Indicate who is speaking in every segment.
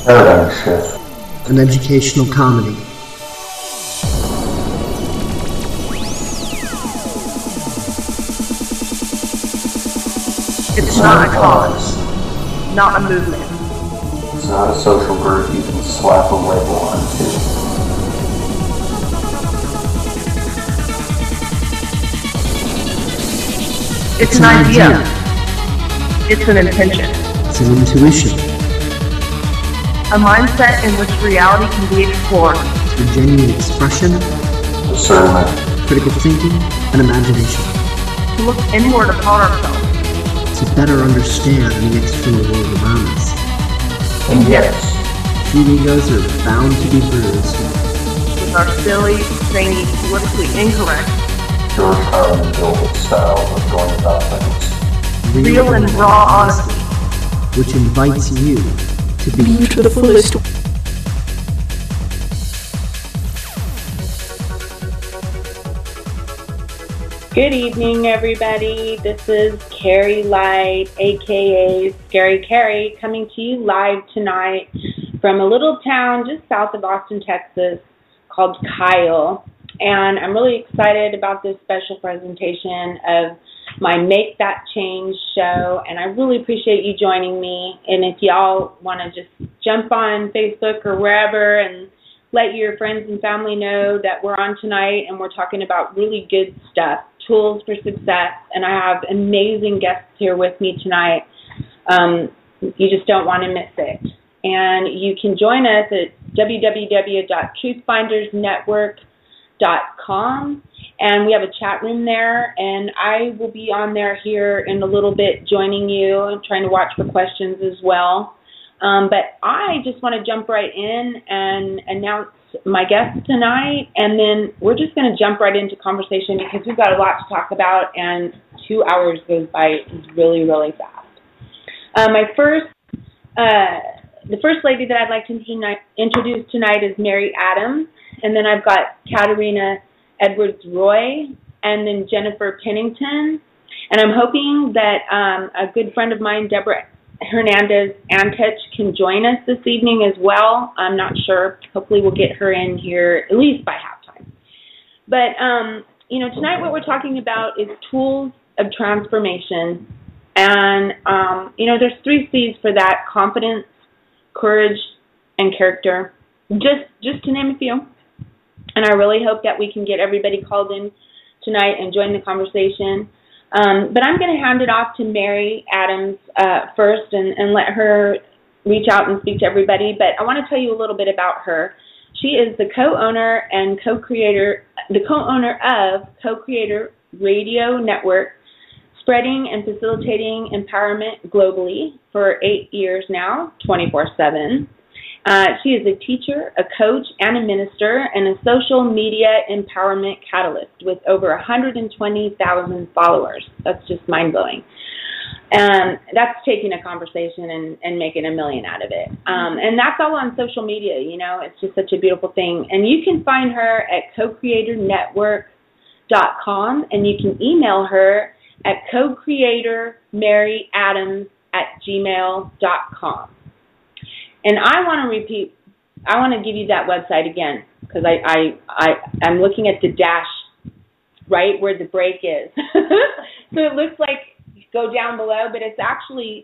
Speaker 1: Paradigm Shift,
Speaker 2: an educational comedy.
Speaker 3: It's not a cause, not a movement.
Speaker 1: It's not a social group you can slap a label onto.
Speaker 3: It's an idea. It's an intention.
Speaker 2: It's an intuition.
Speaker 3: A mindset in which reality can be explored.
Speaker 2: Through genuine expression,
Speaker 1: Discernment,
Speaker 2: critical thinking, and imagination.
Speaker 3: To look inward upon ourselves.
Speaker 2: To better understand the external world around us.
Speaker 1: and yes,
Speaker 2: Few egos are bound to be bruised.
Speaker 3: With our silly, zany, politically incorrect,
Speaker 1: George Carlin Gilbert style of going about things.
Speaker 3: real and raw honesty.
Speaker 2: Which invites you to be
Speaker 4: You to the fullest.
Speaker 5: Good evening, everybody. This is Kari Light, aka Scary Kari, coming to you live tonight from a little town just south of Austin, Texas, called Kyle. And I'm really excited about this special presentation of my Make That Change show, and I really appreciate you joining me. And if y'all want to just jump on Facebook or wherever and let your friends and family know that we're on tonight and we're talking about really good stuff, tools for success, and I have amazing guests here with me tonight. You just don't want to miss it. And you can join us at www.truthfindersnetwork.com, and we have a chat room there, and I will be on there here in a little bit joining you and trying to watch for questions as well. But I just want to jump right in and announce my guest tonight, and then we're just going to jump right into conversation because we've got a lot to talk about, and 2 hours goes by really, really fast. The first lady that I'd like to introduce tonight is Mary Adams, and then I've got Katerina Edwards Roy, and then Jennifer Pennington, and I'm hoping that a good friend of mine, Deborah Hernandez-Antich, can join us this evening as well. I'm not sure. Hopefully we'll get her in here at least by halftime. But, tonight what we're talking about is tools of transformation. And, there's 3 C's for that: confidence, courage, and character, just to name a few. And I really hope that we can get everybody called in tonight and join the conversation. But I'm going to hand it off to Mary Adams first and let her reach out and speak to everybody. But I want to tell you a little bit about her. She is the co-owner and co-creator of Co-Creator Radio Network, spreading and facilitating empowerment globally for 8 years now, 24/7. She is a teacher, a coach, and a minister, and a social media empowerment catalyst with over 120,000 followers. That's just mind-blowing. And that's taking a conversation and making $1 million out of it. And that's all on social media, It's just such a beautiful thing. And you can find her at cocreatornetwork.com, and you can email her at cocreatormaryadams@gmail.com. And I want to give you that website again, because I'm looking at the dash right where the break is. So it looks like go down below, but it's actually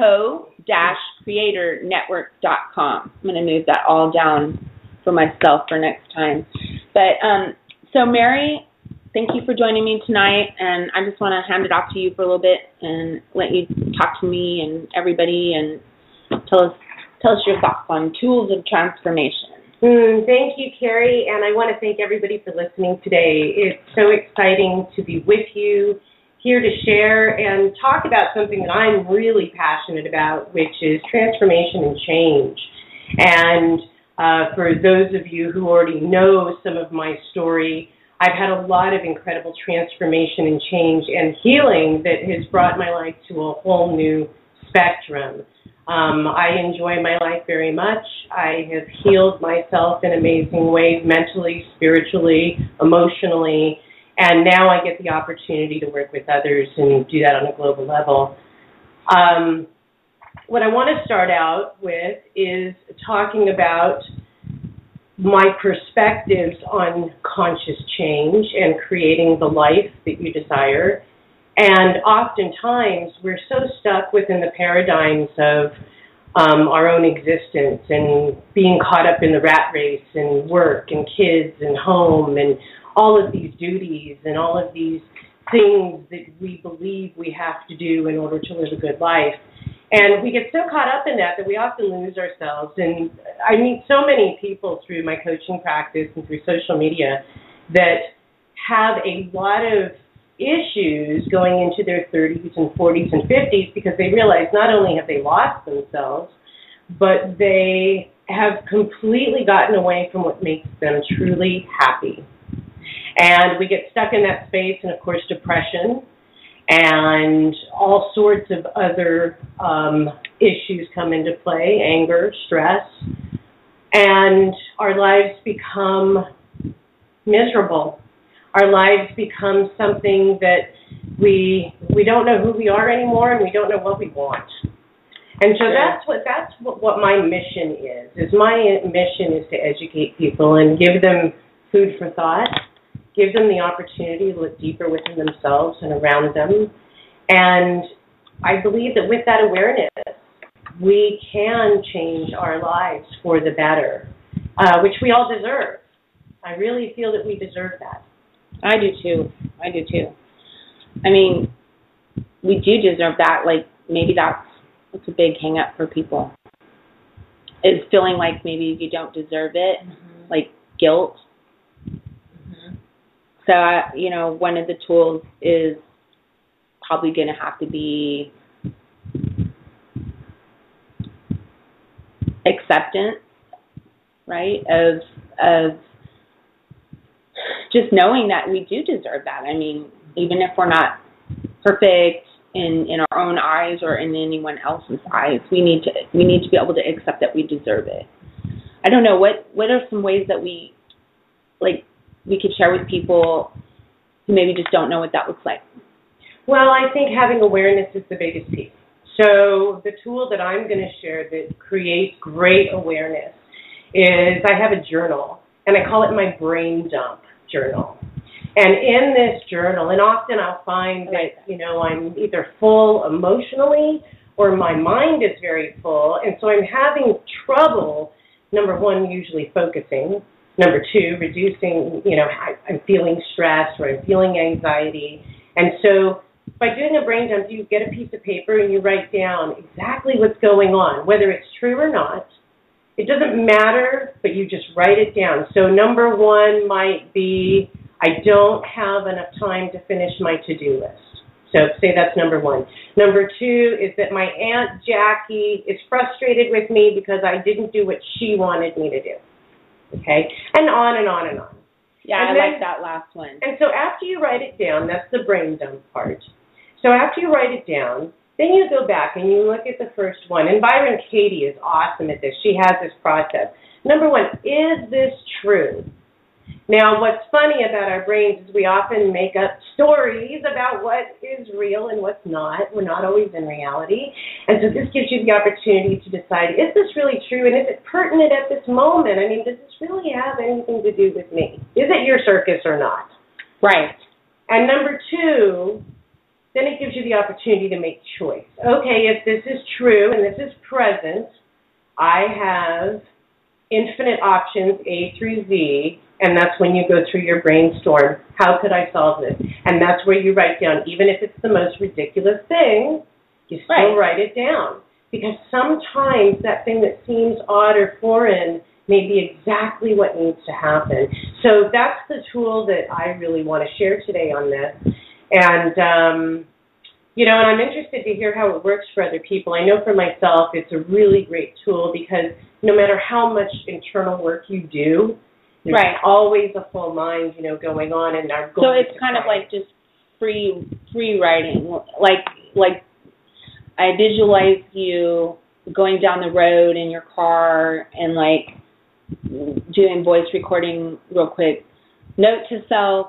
Speaker 5: co-creatornetwork.com. I'm going to move that all down for myself for next time. But so Mary, thank you for joining me tonight, and I just want to hand it off to you for a little bit and let you talk to me and everybody and tell us your thoughts on tools of transformation.
Speaker 6: Thank you, Kari, and I want to thank everybody for listening today. It's so exciting to be with you, here to share and talk about something that I'm really passionate about, which is transformation and change. And for those of you who already know some of my story, I've had a lot of incredible transformation and change and healing that has brought my life to a whole new spectrum. I enjoy my life very much. I have healed myself in amazing ways, mentally, spiritually, emotionally, and now I get the opportunity to work with others and do that on a global level. what I want to start out with is talking about my perspectives on conscious change and creating the life that you desire. And oftentimes, we're so stuck within the paradigms of our own existence and being caught up in the rat race and work and kids and home and all of these duties and all of these things that we believe we have to do in order to live a good life. And we get so caught up in that we often lose ourselves. And I meet so many people through my coaching practice and through social media that have a lot of issues going into their 30s and 40s and 50s because they realize not only have they lost themselves, but they have completely gotten away from what makes them truly happy. And we get stuck in that space, and of course depression and all sorts of other issues come into play, anger, stress, and our lives become miserable. Our lives become something that we don't know who we are anymore, and we don't know what we want. And so that's what my mission is. My mission is to educate people and give them food for thought, give them the opportunity to look deeper within themselves and around them. And I believe that with that awareness, we can change our lives for the better, which we all deserve. I really feel that we deserve that.
Speaker 5: I do too. I mean, we do deserve that. Like, maybe that's a big hang up for people, is feeling like maybe you don't deserve it, like guilt. So, one of the tools is probably going to have to be acceptance, right, of just knowing that we do deserve that. I mean, even if we're not perfect in our own eyes or in anyone else's eyes, we need to be able to accept that we deserve it. I don't know, what are some ways that we could share with people who maybe just don't know what that looks like?
Speaker 6: Well, I think having awareness is the biggest piece. So the tool that I'm going to share that creates great awareness is I have a journal, and I call it my brain dump journal. And in this journal, and often I'll find that, I'm either full emotionally or my mind is very full, and so I'm having trouble, number one, usually focusing. Number two, reducing, I'm feeling stressed or I'm feeling anxiety. And so by doing a brain dump, you get a piece of paper and you write down exactly what's going on, whether it's true or not. It doesn't matter, but you just write it down. So number one might be, I don't have enough time to finish my to-do list. So say that's number one. Number two is that my Aunt Jackie is frustrated with me because I didn't do what she wanted me to do. Okay? And on and on and on.
Speaker 5: Yeah,
Speaker 6: and
Speaker 5: I like that last one.
Speaker 6: And so after you write it down, that's the brain dump part. So after you write it down, then you go back and you look at the first one. And Byron Katie is awesome at this. She has this process. Number one, is this true? Now, what's funny about our brains is we often make up stories about what is real and what's not. We're not always in reality. And so this gives you the opportunity to decide, is this really true? And is it pertinent at this moment? I mean, does this really have anything to do with me? Is it your circus or not?
Speaker 5: Right.
Speaker 6: And number two, then it gives you the opportunity to make choice. Okay, if this is true and this is present, I have infinite options A through Z, and that's when you go through your brainstorm. How could I solve this? And that's where you write down, even if it's the most ridiculous thing, you still write it down. Because sometimes that thing that seems odd or foreign may be exactly what needs to happen. So that's the tool that I really want to share today on this. And, and I'm interested to hear how it works for other people. I know for myself it's a really great tool because no matter how much internal work you do, there's always a full mind, going on. And our goal.
Speaker 5: So it's kind of like just free writing. Like I visualize you going down the road in your car and doing voice recording real quick. Note to self.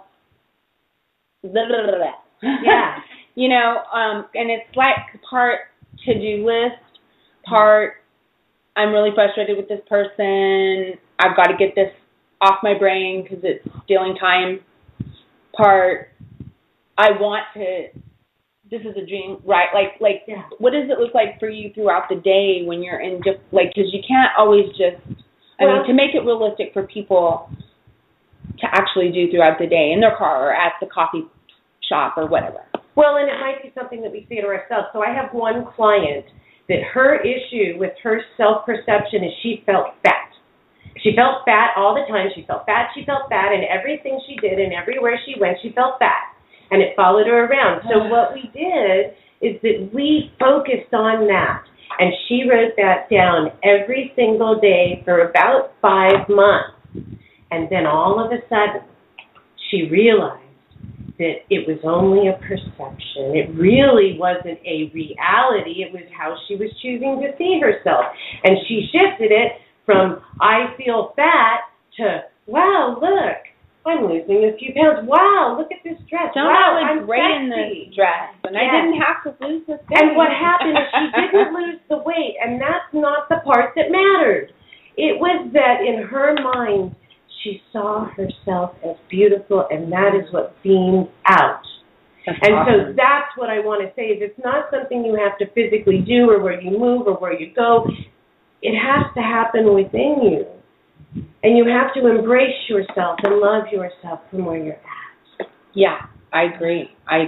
Speaker 5: Blah, blah, blah.
Speaker 6: Yeah.
Speaker 5: And it's like part to-do list, part, I'm really frustrated with this person, I've got to get this off my brain because it's stealing time, part, I want to, this is a dream, right? Like, what does it look like for you throughout the day when you're in just, like, because you can't always just, I mean, to make it realistic for people to actually do throughout the day in their car or at the coffee shop or whatever.
Speaker 6: Well, and it might be something that we say to ourselves. So I have one client that her issue with her self-perception is she felt fat. She felt fat all the time. She felt fat, and everything she did and everywhere she went, she felt fat. And it followed her around. So what we did is that we focused on that. And she wrote that down every single day for about 5 months. And then all of a sudden, she realized that it was only a perception. It really wasn't a reality. It was how she was choosing to see herself. And she shifted it from, I feel fat, to, wow, look, I'm losing a few pounds. Wow, look at this dress. Wow, I'm
Speaker 5: great
Speaker 6: sexy.
Speaker 5: in this dress. And I didn't have to lose this weight.
Speaker 6: And what happened is she didn't lose the weight, and that's not the part that mattered. It was that in her mind, she saw herself as beautiful, and that is what beamed out. That's awesome. So that's what I want to say, is it's not something you have to physically do or where you move or where you go. It has to happen within you. And you have to embrace yourself and love yourself from where you're at.
Speaker 5: Yeah, I agree.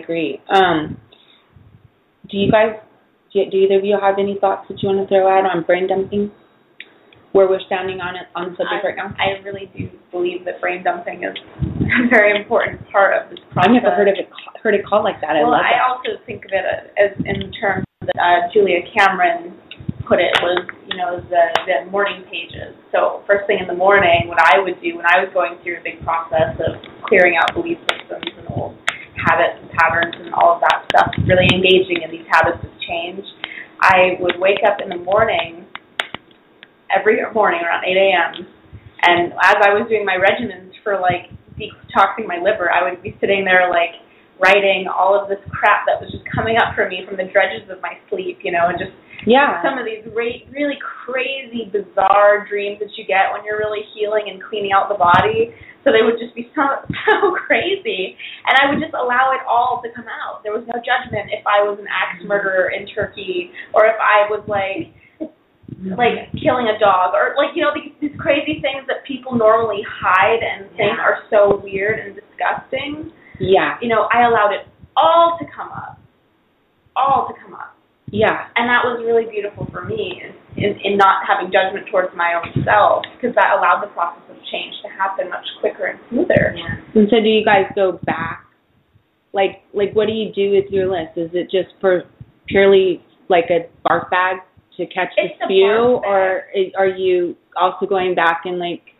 Speaker 5: Do you guys, do either of you have any thoughts that you want to throw out on brain dumping? Where we're standing on it, on the subject right now?
Speaker 4: I really do believe that brain dumping is a very important part of this process.
Speaker 5: I've never heard it called like that.
Speaker 4: I also think of it as in terms that Julia Cameron put it was, the morning pages. So first thing in the morning, what I would do when I was going through a big process of clearing out belief systems and old habits and patterns and all of that stuff, really engaging in these habits of change, I would wake up in the morning, every morning around 8 a.m., and as I was doing my regimens for, detoxing my liver, I would be sitting there, writing all of this crap that was just coming up for me from the dredges of my sleep, and just some of these really crazy, bizarre dreams that you get when you're really healing and cleaning out the body. So they would just be so crazy. And I would just allow it all to come out. There was no judgment if I was an axe murderer in Turkey or if I was, killing a dog or, these crazy things that people normally hide and think are so weird and disgusting.
Speaker 5: Yeah.
Speaker 4: I allowed it all to come up.
Speaker 5: Yeah.
Speaker 4: And that was really beautiful for me in not having judgment towards my own self, because that allowed the process of change to happen much quicker and smoother.
Speaker 5: Yeah. And so do you guys go back? What do you do with your list? Is it just for purely a barf bag to catch the spew, or are you also going back and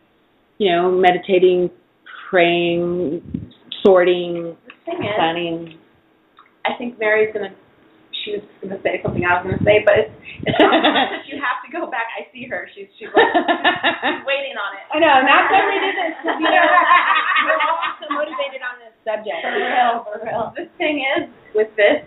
Speaker 5: meditating, praying, sorting, planning?
Speaker 4: I think Mary's she was going to say something I was going to say, but it's not that you have to go back. I see her. She's waiting on it.
Speaker 5: I know, and that's why we did this, because we're all so motivated on this subject.
Speaker 4: For real. The thing is, with this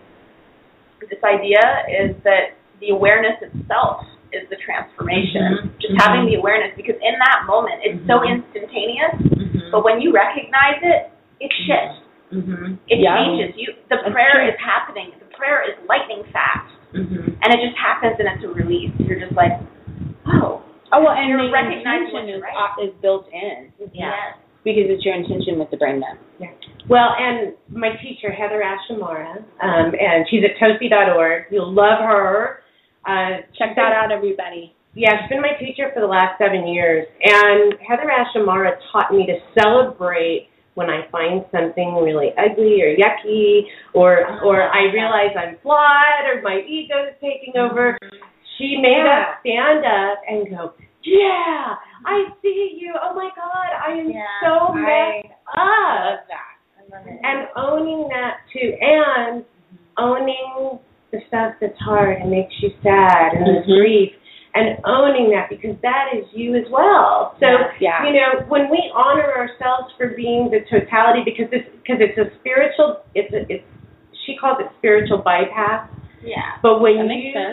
Speaker 4: idea is that the awareness itself is the transformation. Just having the awareness, because in that moment, it's so instantaneous, but when you recognize it, it shifts. It changes. The prayer is happening. The prayer is lightning fast, and it just happens, and it's a release. You're just like, oh, well, and
Speaker 5: your
Speaker 4: the intention
Speaker 5: is built in.
Speaker 4: Yes,
Speaker 5: because it's your intention with the brain dump.
Speaker 6: Yeah. Well, and my teacher Heather Ashamara, and she's at tosi.org. You'll love her.
Speaker 5: Check that out, everybody.
Speaker 6: Yeah, she's been my teacher for the last 7 years, and Heather Ashamara taught me to celebrate when I find something really ugly or yucky, or I realize I'm flawed, or my ego is taking over. She made us stand up and go, yeah, I see you. Oh, my God, I am so messed up.
Speaker 5: I love that.
Speaker 6: And owning that, too, and owning the stuff that's hard and makes you sad and the grief. And owning that, because that is you as well. So, when we honor ourselves for being the totality, because it's a spiritual, she calls it spiritual bypass.
Speaker 4: Yeah.
Speaker 6: But when you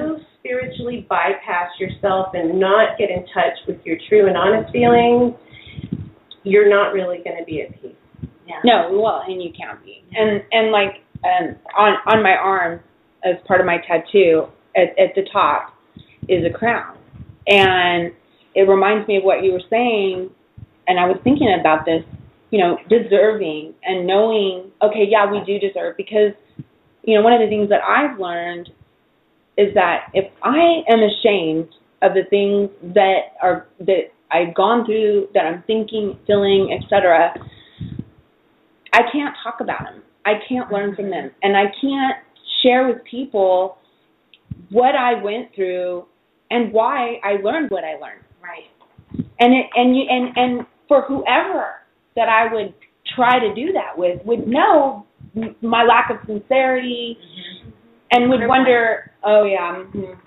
Speaker 6: spiritually bypass yourself and not get in touch with your true and honest feelings, you're not really going to be at peace.
Speaker 5: Yeah. No, well, and you can't be. And like on my arm, as part of my tattoo, at the top is a crown. And it reminds me of what you were saying, and I was thinking about this, you know, deserving and knowing, okay, yeah, we do deserve, because, you know, one of the things that I've learned is that if I am ashamed of the things that I've gone through, that I'm thinking, feeling, etc., I can't talk about them. I can't learn from them, and I can't share with people what I went through and why I learned what I learned.
Speaker 4: Right.
Speaker 5: And for whoever that I would try to do that with would know my lack of sincerity, and would wonder, oh yeah.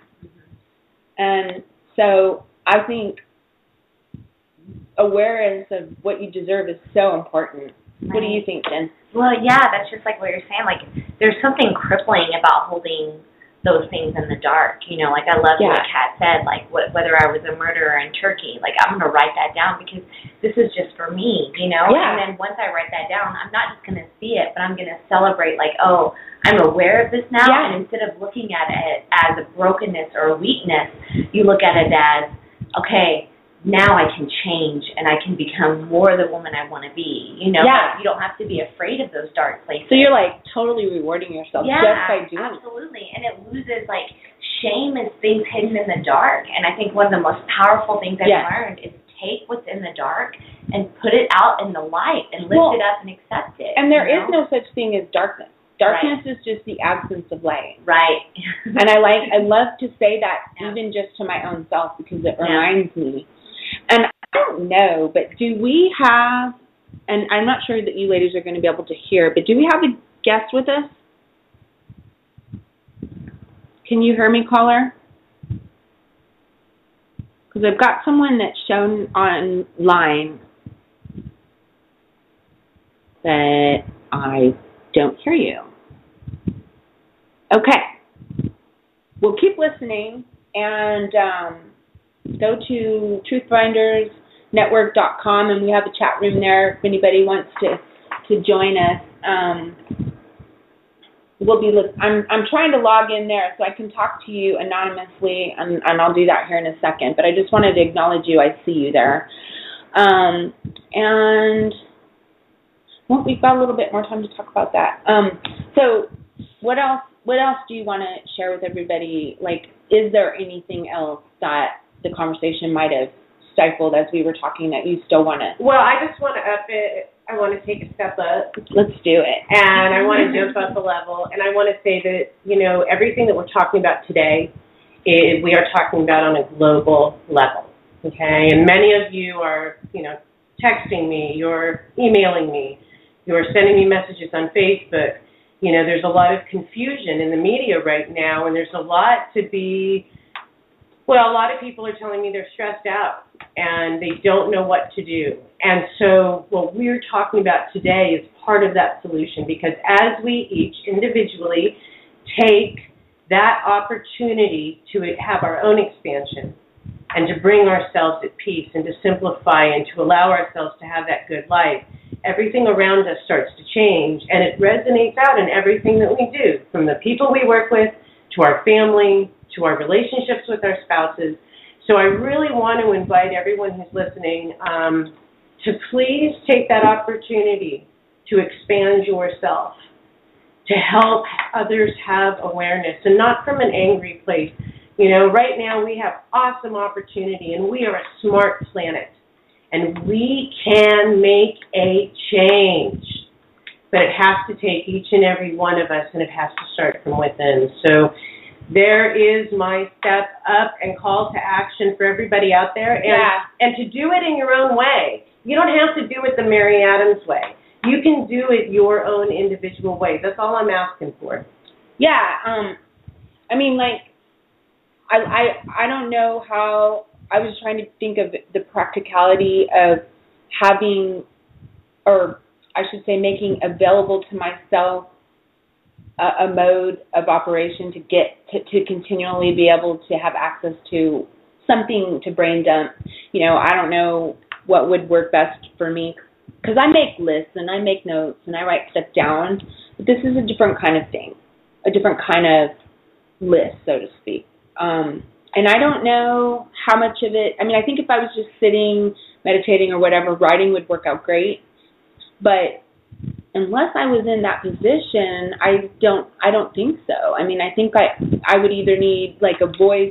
Speaker 5: And so I think awareness of what you deserve is so important. Right. What do you think, Jen?
Speaker 7: Well, yeah, that's just like what you're saying. Like, there's something crippling about holding those things in the dark. You know, like I love what Kat said, like whether I was a murderer in Turkey, like I'm going to write that down because this is just for me, you know? Yeah. And then once I write that down, I'm not just going to see it, but I'm going to celebrate like, oh, I'm aware of this now. Yeah. And instead of looking at it as a brokenness or a weakness, you look at it as, okay, now I can change and I can become more the woman I want to be, you know? Yeah. You don't have to be afraid of those dark places.
Speaker 5: So you're like totally rewarding yourself just by doing it.
Speaker 7: Absolutely. And it loses like shame is things hidden in the dark. And I think one of the most powerful things I've learned is take what's in the dark and put it out in the light and lift it up and accept it.
Speaker 5: And there is no such thing as darkness. Darkness is just the absence of light.
Speaker 7: Right.
Speaker 5: And I love to say that even just to my own self, because it reminds me. And I don't know, but do we have, and I'm not sure that you ladies are going to be able to hear, but do we have a guest with us? Can you hear me, caller? Because I've got someone that's shown online that I don't hear you. Okay. We'll keep listening and go to truthfindersnetwork.com, and we have a chat room there if anybody wants to join us. I'm trying to log in there so I can talk to you anonymously, and I'll do that here in a second. But I just wanted to acknowledge you. I see you there. And we've got a little bit more time to talk about that. So what else do you want to share with everybody? Like, is there anything else that the conversation might have stifled as we were talking that you still want to?
Speaker 6: Well, I just want to up it. I want to take a step up.
Speaker 5: Let's do it.
Speaker 6: And I want to jump up a level. And I want to say that, you know, everything that we're talking about today, we are talking about on a global level. Okay? And many of you are, you know, texting me, you're emailing me, you're sending me messages on Facebook. You know, there's a lot of confusion in the media right now, and there's a lot to be. Well, a lot of people are telling me they're stressed out and they don't know what to do. And so what we're talking about today is part of that solution, because as we each individually take that opportunity to have our own expansion and to bring ourselves at peace and to simplify and to allow ourselves to have that good life, everything around us starts to change, and it resonates out in everything that we do, from the people we work with to our family, to our relationships with our spouses. So I really want to invite everyone who's listening to please take that opportunity to expand yourself, to help others have awareness, and not from an angry place. You know, right now we have awesome opportunity, and we are a smart planet, and we can make a change. But it has to take each and every one of us, and it has to start from within. So there is my step up and call to action for everybody out there. And to do it in your own way. You don't have to do it the Mary Adams way. You can do it your own individual way. That's all I'm asking for.
Speaker 5: Yeah. I mean, like, I don't know how, I was trying to think of the practicality of having, or I should say making available to myself a mode of operation to get to continually be able to have access to something to brain dump. You know, I don't know what would work best for me, because I make lists and I make notes and I write stuff down. But this is a different kind of thing, a different kind of list, so to speak. And I don't know how much of it, I mean, I think if I was just sitting, meditating or whatever, writing would work out great. But unless I was in that position, I don't think so. I mean, I think I would either need like a voice,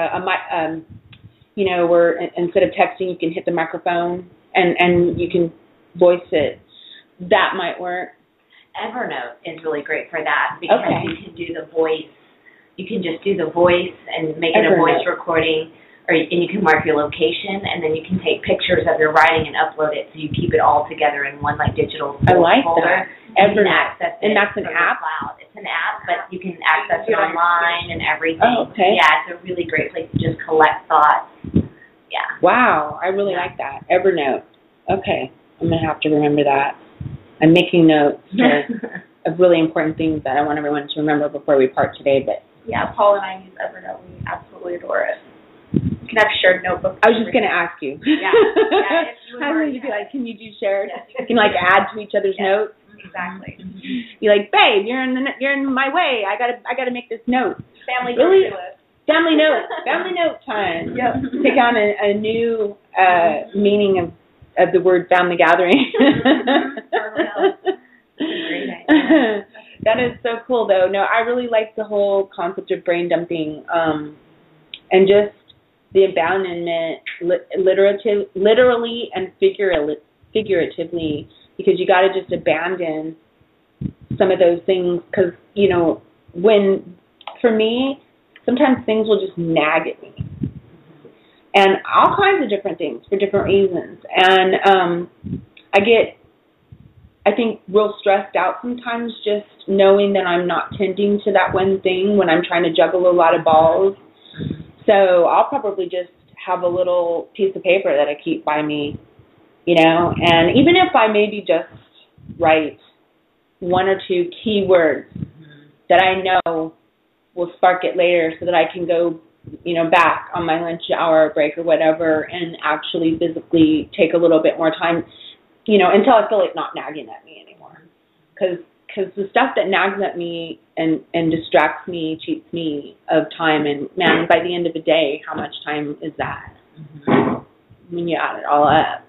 Speaker 5: you know, where instead of texting, you can hit the microphone and you can voice it. That might work.
Speaker 7: Evernote is really great for that, because you can do the voice. You can just do the voice and make it a voice recording, and you can mark your location, and then you can take pictures of your writing and upload it, so you keep it all together in one like digital folder.
Speaker 5: I like that.
Speaker 7: You can access it.
Speaker 5: And that's an app?
Speaker 7: Cloud. It's an app, but you can access it online and everything.
Speaker 5: Oh, okay.
Speaker 7: Yeah, it's a really great place to just collect thoughts. Yeah.
Speaker 5: Wow, I really like that. Evernote. Okay, I'm going to have to remember that. I'm making notes of really important things that I want everyone to remember before we part today, but
Speaker 4: yeah, Paul and I use Evernote. We absolutely adore it. You can have shared notebooks.
Speaker 5: I was just going to ask you.
Speaker 4: Yeah.
Speaker 5: I was going to be like, can you do shared? Yes, you can like add to each other's notes.
Speaker 4: Exactly.
Speaker 5: You're like, babe, you're in my way. I gotta make this note.
Speaker 4: Family
Speaker 5: really?
Speaker 4: list.
Speaker 5: Family note time.
Speaker 4: Yep.
Speaker 5: Take on a new meaning of the word family gathering. That is so cool, though. No, I really like the whole concept of brain dumping, and just the abandonment, literally and figuratively, because you got to just abandon some of those things. Because, you know, for me, sometimes things will just nag at me, and all kinds of different things for different reasons. And I think, real stressed out sometimes just knowing that I'm not tending to that one thing when I'm trying to juggle a lot of balls. So I'll probably just have a little piece of paper that I keep by me, you know, and even if I maybe just write one or two keywords that I know will spark it later, so that I can go, you know, back on my lunch hour break or whatever and actually physically take a little bit more time, you know, until I feel like not nagging at me anymore. Because the stuff that nags at me and distracts me, cheats me of time, and man, by the end of the day, how much time is that when you add it all up?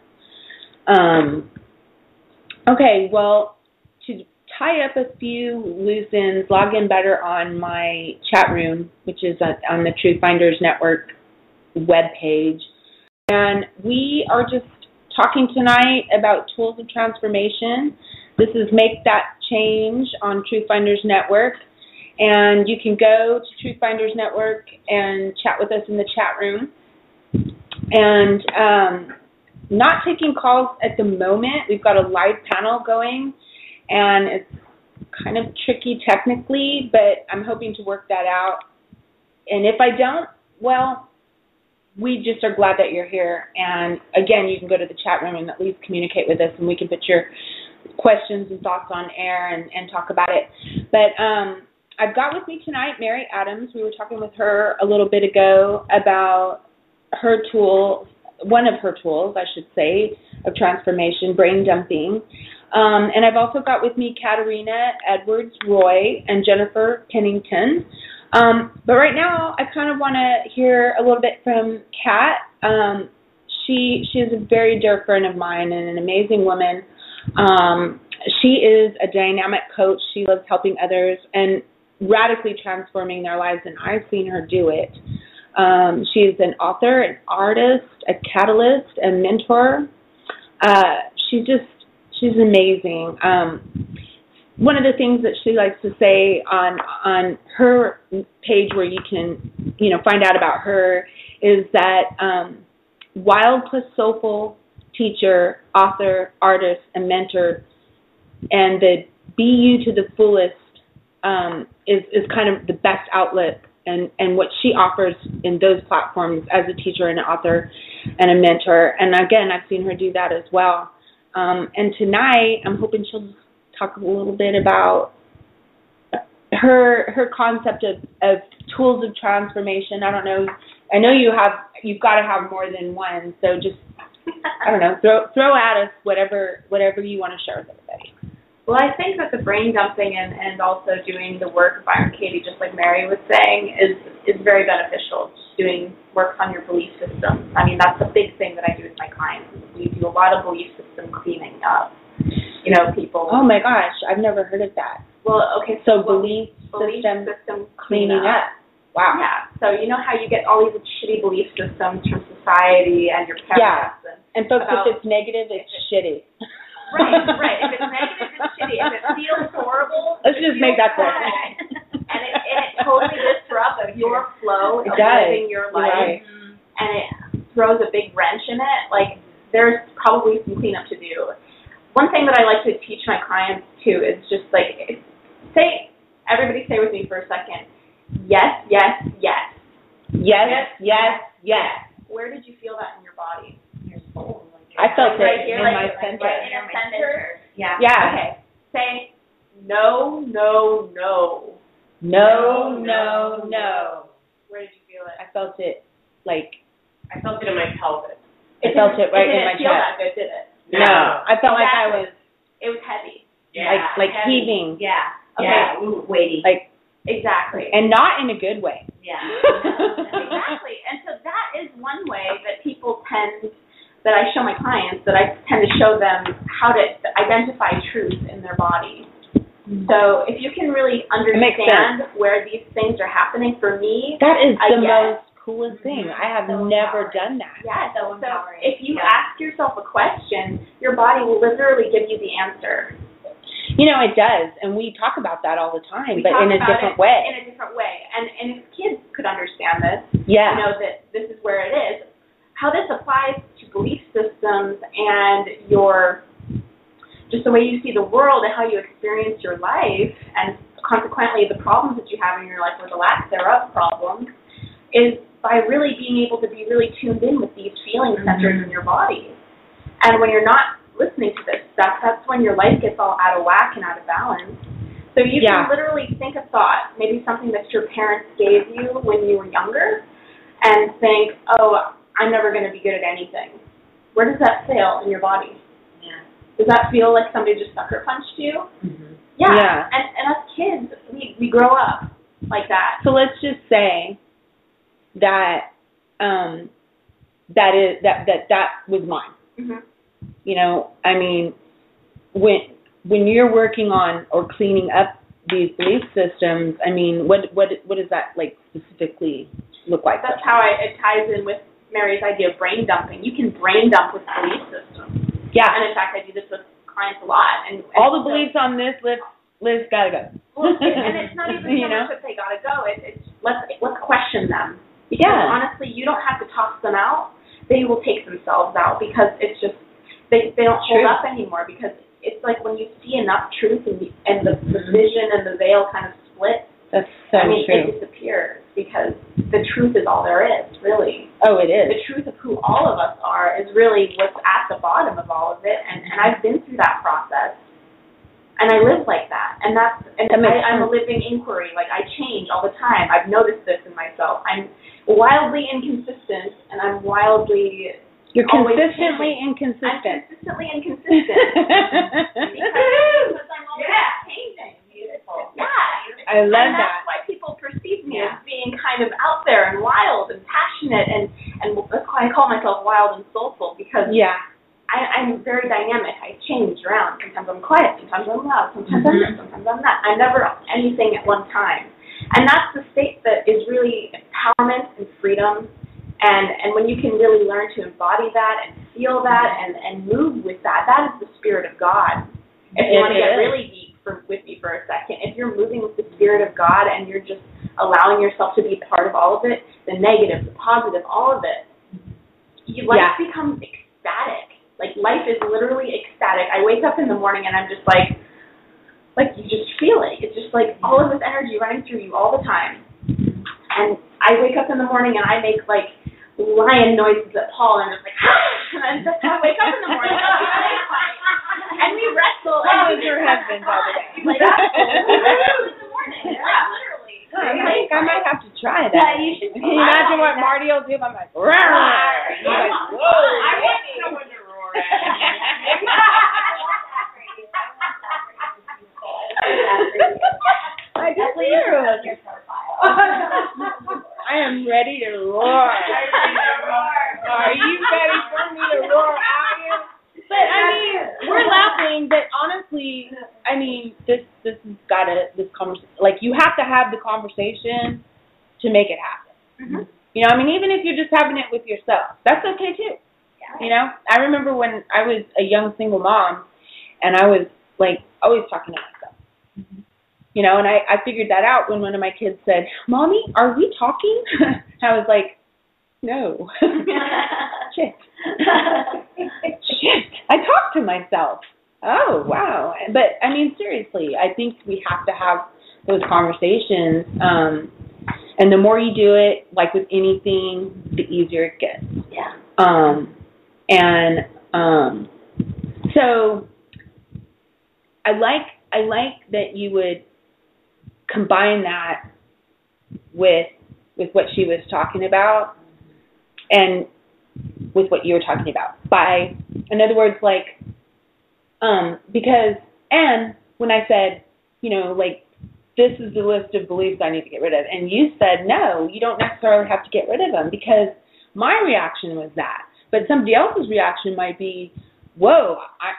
Speaker 5: Okay, well, to tie up a few loose ends, log in better on my chat room, which is on the Truth Finders Network webpage. And we are just talking tonight about tools of transformation. This is Make That Change on Truth Finders Network. And you can go to Truth Finders Network and chat with us in the chat room. And not taking calls at the moment. We've got a live panel going, and it's kind of tricky technically, but I'm hoping to work that out. And if I don't, well, we just are glad that you're here. And again, you can go to the chat room and at least communicate with us, and we can put your questions and thoughts on air and talk about it. But I've got with me tonight Mary Adams. We were talking with her a little bit ago about her tool, one of her tools, I should say, of transformation, brain dumping. And I've also got with me Katerina Edwards Roy and Jennifer Pennington. But right now, I kind of want to hear a little bit from Kat. She is a very dear friend of mine and an amazing woman. She is a dynamic coach. She loves helping others and radically transforming their lives, and I've seen her do it. She is an author, an artist, a catalyst, a mentor. She's amazing. One of the things that she likes to say on her page, where you can, find out about her, is that wild plus soulful teacher, author, artist, and mentor, and the Be You to the Fullest is kind of the best outlet, and what she offers in those platforms as a teacher and an author and a mentor. And again, I've seen her do that as well. And tonight, I'm hoping she'll talk a little bit about her concept of tools of transformation. I don't know. I know you've got to have more than one. So just, I don't know, throw at us whatever you want to share with everybody.
Speaker 4: Well, I think that the brain dumping and also doing the work of Byron Katie, just like Mary was saying, is very beneficial. Just doing work on your belief system. I mean, that's a big thing that I do with my clients. We do a lot of belief system cleaning up. You know, people.
Speaker 5: Oh my gosh, I've never heard of that.
Speaker 4: Well, okay.
Speaker 5: So belief system cleaning up. Wow.
Speaker 4: Yeah. So you know how you get all these shitty belief systems from society and your parents.
Speaker 5: Yeah. And folks, if it's negative, it's shitty.
Speaker 4: Right. If it's negative, it's shitty. If it feels horrible,
Speaker 5: let's just make that clear.
Speaker 4: And it totally disrupts your flow of living your life, and it throws a big wrench in it. Like, there's probably some cleanup to do. One thing that I like to teach my clients too is just like, everybody say with me for a second, yes, yes, yes. Yes, yes, yes. Where did you feel that in your body?
Speaker 7: Your soul.
Speaker 5: I felt it in my center.
Speaker 4: Right in your center?
Speaker 7: Yeah.
Speaker 4: Okay. Say no, no, no.
Speaker 5: No, no, no.
Speaker 4: Where did you feel it?
Speaker 5: I felt it
Speaker 6: I felt it in my pelvis.
Speaker 5: I felt it right in my
Speaker 4: chest. It didn't feel that good, did it?
Speaker 5: No. I felt like I was.
Speaker 4: It was heavy.
Speaker 5: Yeah. Like
Speaker 7: heavy.
Speaker 5: heaving.
Speaker 7: Yeah.
Speaker 4: Okay.
Speaker 7: Yeah. Ooh, weighty.
Speaker 5: Like.
Speaker 4: Exactly.
Speaker 5: And not in a good way.
Speaker 7: Yeah.
Speaker 4: Exactly. And so that is one way that I show my clients, that I tend to show them how to identify truth in their body. Mm-hmm. So if you can really understand where these things are happening, for me,
Speaker 5: that is the most coolest thing. I have never done that.
Speaker 4: Yeah, so if you ask yourself a question, your body will literally give you the answer.
Speaker 5: You know, it does, and we talk about that all the time, but in a different way.
Speaker 4: In a different way. And if kids could understand this,
Speaker 5: you
Speaker 4: know that this is where it is. How this applies to belief systems and just the way you see the world and how you experience your life, and consequently the problems that you have in your life, or the lack thereof problems, is by really being able to be really tuned in with these feeling centers in your body. And when you're not listening to this stuff, that's when your life gets all out of whack and out of balance. So you can literally think a thought, maybe something that your parents gave you when you were younger, and think, oh, I'm never going to be good at anything. Where does that feel in your body? Yeah. Does that feel like somebody just sucker punched you? Mm-hmm. Yeah. And as kids, we grow up like that.
Speaker 5: So let's just say that that was mine. Mm-hmm. You know, I mean, when you're working on or cleaning up these belief systems, I mean, what does that like specifically look like?
Speaker 4: That's how it ties in with Mary's idea of brain dumping. You can brain dump with belief systems. Yeah. And in fact, I do this with clients a lot. And
Speaker 5: all the beliefs on this list gotta go.
Speaker 4: Well, and it's not even so much that they gotta go. It's let's question them. Because honestly, you don't have to toss them out. They will take themselves out, because it's just they don't hold up anymore, because it's like when you see enough truth and the vision and the veil kind of split.
Speaker 5: That's so true.
Speaker 4: It disappears, because the truth is all there is, really.
Speaker 5: Oh, it is.
Speaker 4: The truth of who all of us are is really what's at the bottom of all of it, and I've been through that process, and I live like that, and I'm a living inquiry. Like, I change all the time. I've noticed this in myself. I'm wildly inconsistent, and I'm wildly.
Speaker 5: You're consistently inconsistent.
Speaker 4: I'm consistently inconsistent. because I'm always changing. Beautiful. Yeah.
Speaker 5: I love
Speaker 4: and that's why people perceive me as being kind of out there and wild and passionate, and that's why I call myself wild and soulful, because I'm very dynamic. I change around. Sometimes I'm quiet, sometimes I'm loud, sometimes I'm this, sometimes I'm that. I'm never anything at one time. And that's the state that is really empowerment and freedom. And when you can really learn to embody that and feel that and move with that, that is the Spirit of God. If you want to get really deep with me for a second, if you're moving with the Spirit of God and you're just allowing yourself to be part of all of it, the negative, the positive, all of it, life becomes ecstatic. Like, life is literally ecstatic. I wake up in the morning and I'm just like you just feel it. It's just like all of this energy running through you all the time. And I wake up in the morning and I make like lion noises at Paul, and I'm just like, and that's how I wake up in the morning. And we wrestle.
Speaker 5: How is your husband, by the way?
Speaker 4: Like, in the morning.
Speaker 7: literally.
Speaker 5: I think I might have to try that.
Speaker 7: Yeah, you should.
Speaker 5: Can you imagine what Marty will do? I'm like, roar. He's like, whoa.
Speaker 7: I want someone to roar at
Speaker 5: I do too. I am ready to roar. Are you ready for me to roar? Are you? But I mean, we're laughing, but honestly, I mean, this has got this conversation. Like, you have to have the conversation to make it happen.
Speaker 7: Mm-hmm.
Speaker 5: You know, I mean, even if you're just having it with yourself, that's okay too.
Speaker 7: Yeah.
Speaker 5: You know, I remember when I was a young single mom, and I was like always talking to myself. Mm-hmm. You know, and I figured that out when one of my kids said, "Mommy, are we talking?" I was like, "No." Shit. Shit. I talk to myself. Oh, wow. But, I mean, seriously, I think we have to have those conversations. And the more you do it, like with anything, the easier it gets.
Speaker 7: Yeah.
Speaker 5: So I like that you would combine that with what she was talking about and with what you were talking about. By, in other words, like, because, and when I said, you know, like, this is the list of beliefs I need to get rid of, and you said, no, you don't necessarily have to get rid of them, because my reaction was that. But somebody else's reaction might be, whoa,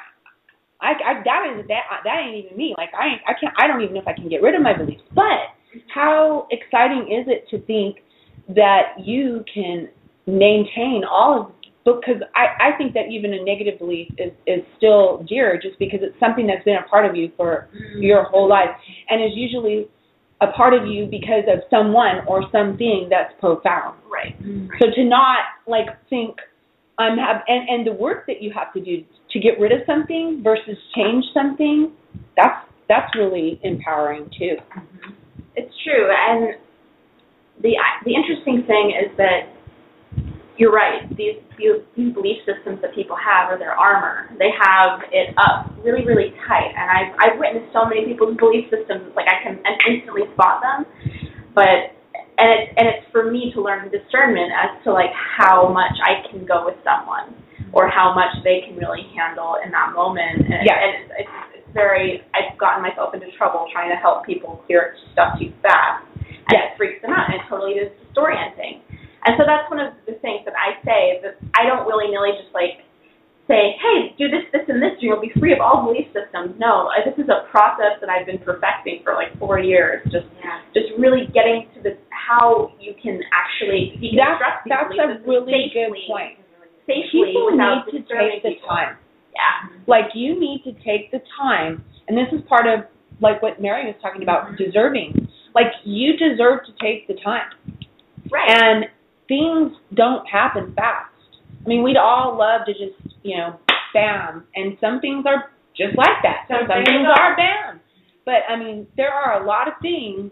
Speaker 5: that ain't even me. Like, I don't even know if I can get rid of my beliefs. But how exciting is it to think that you can maintain all of, because I think that even a negative belief is still dear, just because it's something that's been a part of you for your whole life, and is usually a part of you because of someone or something that's profound.
Speaker 7: Right.
Speaker 5: So to not like think and the work that you have to do to get rid of something versus change something, that's really empowering too.
Speaker 4: Mm-hmm. It's true, and the interesting thing is that you're right. These belief systems that people have are their armor. They have it up really, really tight. And I've witnessed so many people's belief systems, like I can instantly spot them. But it's for me to learn discernment as to like how much I can go with someone or how much they can really handle in that moment. And, it's very. I've gotten myself into trouble trying to help people clear stuff too fast, and it freaks them out, and it totally is disorienting. And so that's one of the things that I say, that I don't willy-nilly just like say, hey, do this, this, and this, and you'll be free of all belief systems. No, this is a process that I've been perfecting for like 4 years, just really getting to how you can actually deconstruct
Speaker 5: That's a really good point.
Speaker 4: Safely.
Speaker 5: People need to take the time.
Speaker 4: Yeah.
Speaker 5: Like, you need to take the time, and this is part of like what Mary was talking about, deserving. Like, you deserve to take the time.
Speaker 4: Right.
Speaker 5: And things don't happen fast. I mean, we'd all love to just, you know, bam. And some things are just like that. Some things are bam. But, I mean, there are a lot of things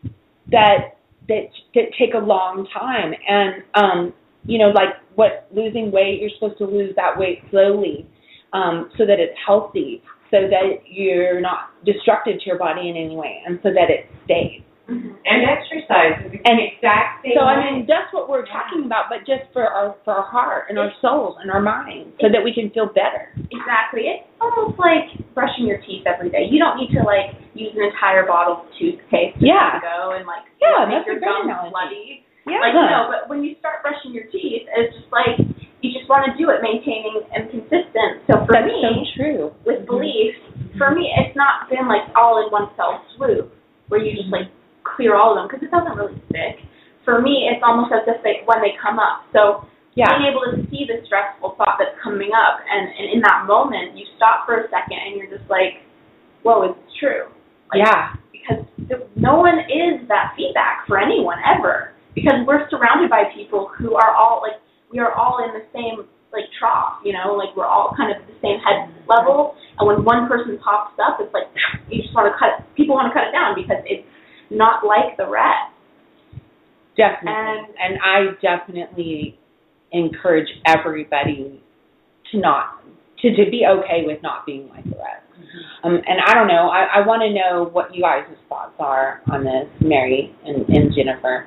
Speaker 5: that take a long time. And, you know, like losing weight, you're supposed to lose that weight slowly so that it's healthy, so that you're not destructive to your body in any way, and so that it stays.
Speaker 6: Mm-hmm. And exercise is the exact same.
Speaker 5: So I mean, that's what we're talking about, but just for our heart and our soul and our mind, so that we can feel better.
Speaker 4: Exactly. It's almost like brushing your teeth every day. You don't need to like use an entire bottle of toothpaste to go and like make your gums bloody.
Speaker 5: Yeah.
Speaker 4: Like, you know, but when you start brushing your teeth, it's just like you just want to do it, maintaining and consistent. So for me,
Speaker 5: so true.
Speaker 4: With beliefs, for me, it's not been like all in one fell swoop where you just like clear all of them, because it doesn't really stick. For me, it's almost as if when they come up. So being able to see the stressful thought that's coming up, and in that moment, you stop for a second and you're just like, whoa, is this true? Like, because no one is that feedback for anyone ever, because we're surrounded by people who are all like, we are all in the same like trough, you know, like we're all kind of at the same head level, and when one person pops up, it's like you just want to people want to cut it down because it's not like the rest.
Speaker 5: Definitely. And I definitely encourage everybody to be okay with not being like the rest. And I don't know, I want to know what you guys' thoughts are on this, Mary and Jennifer.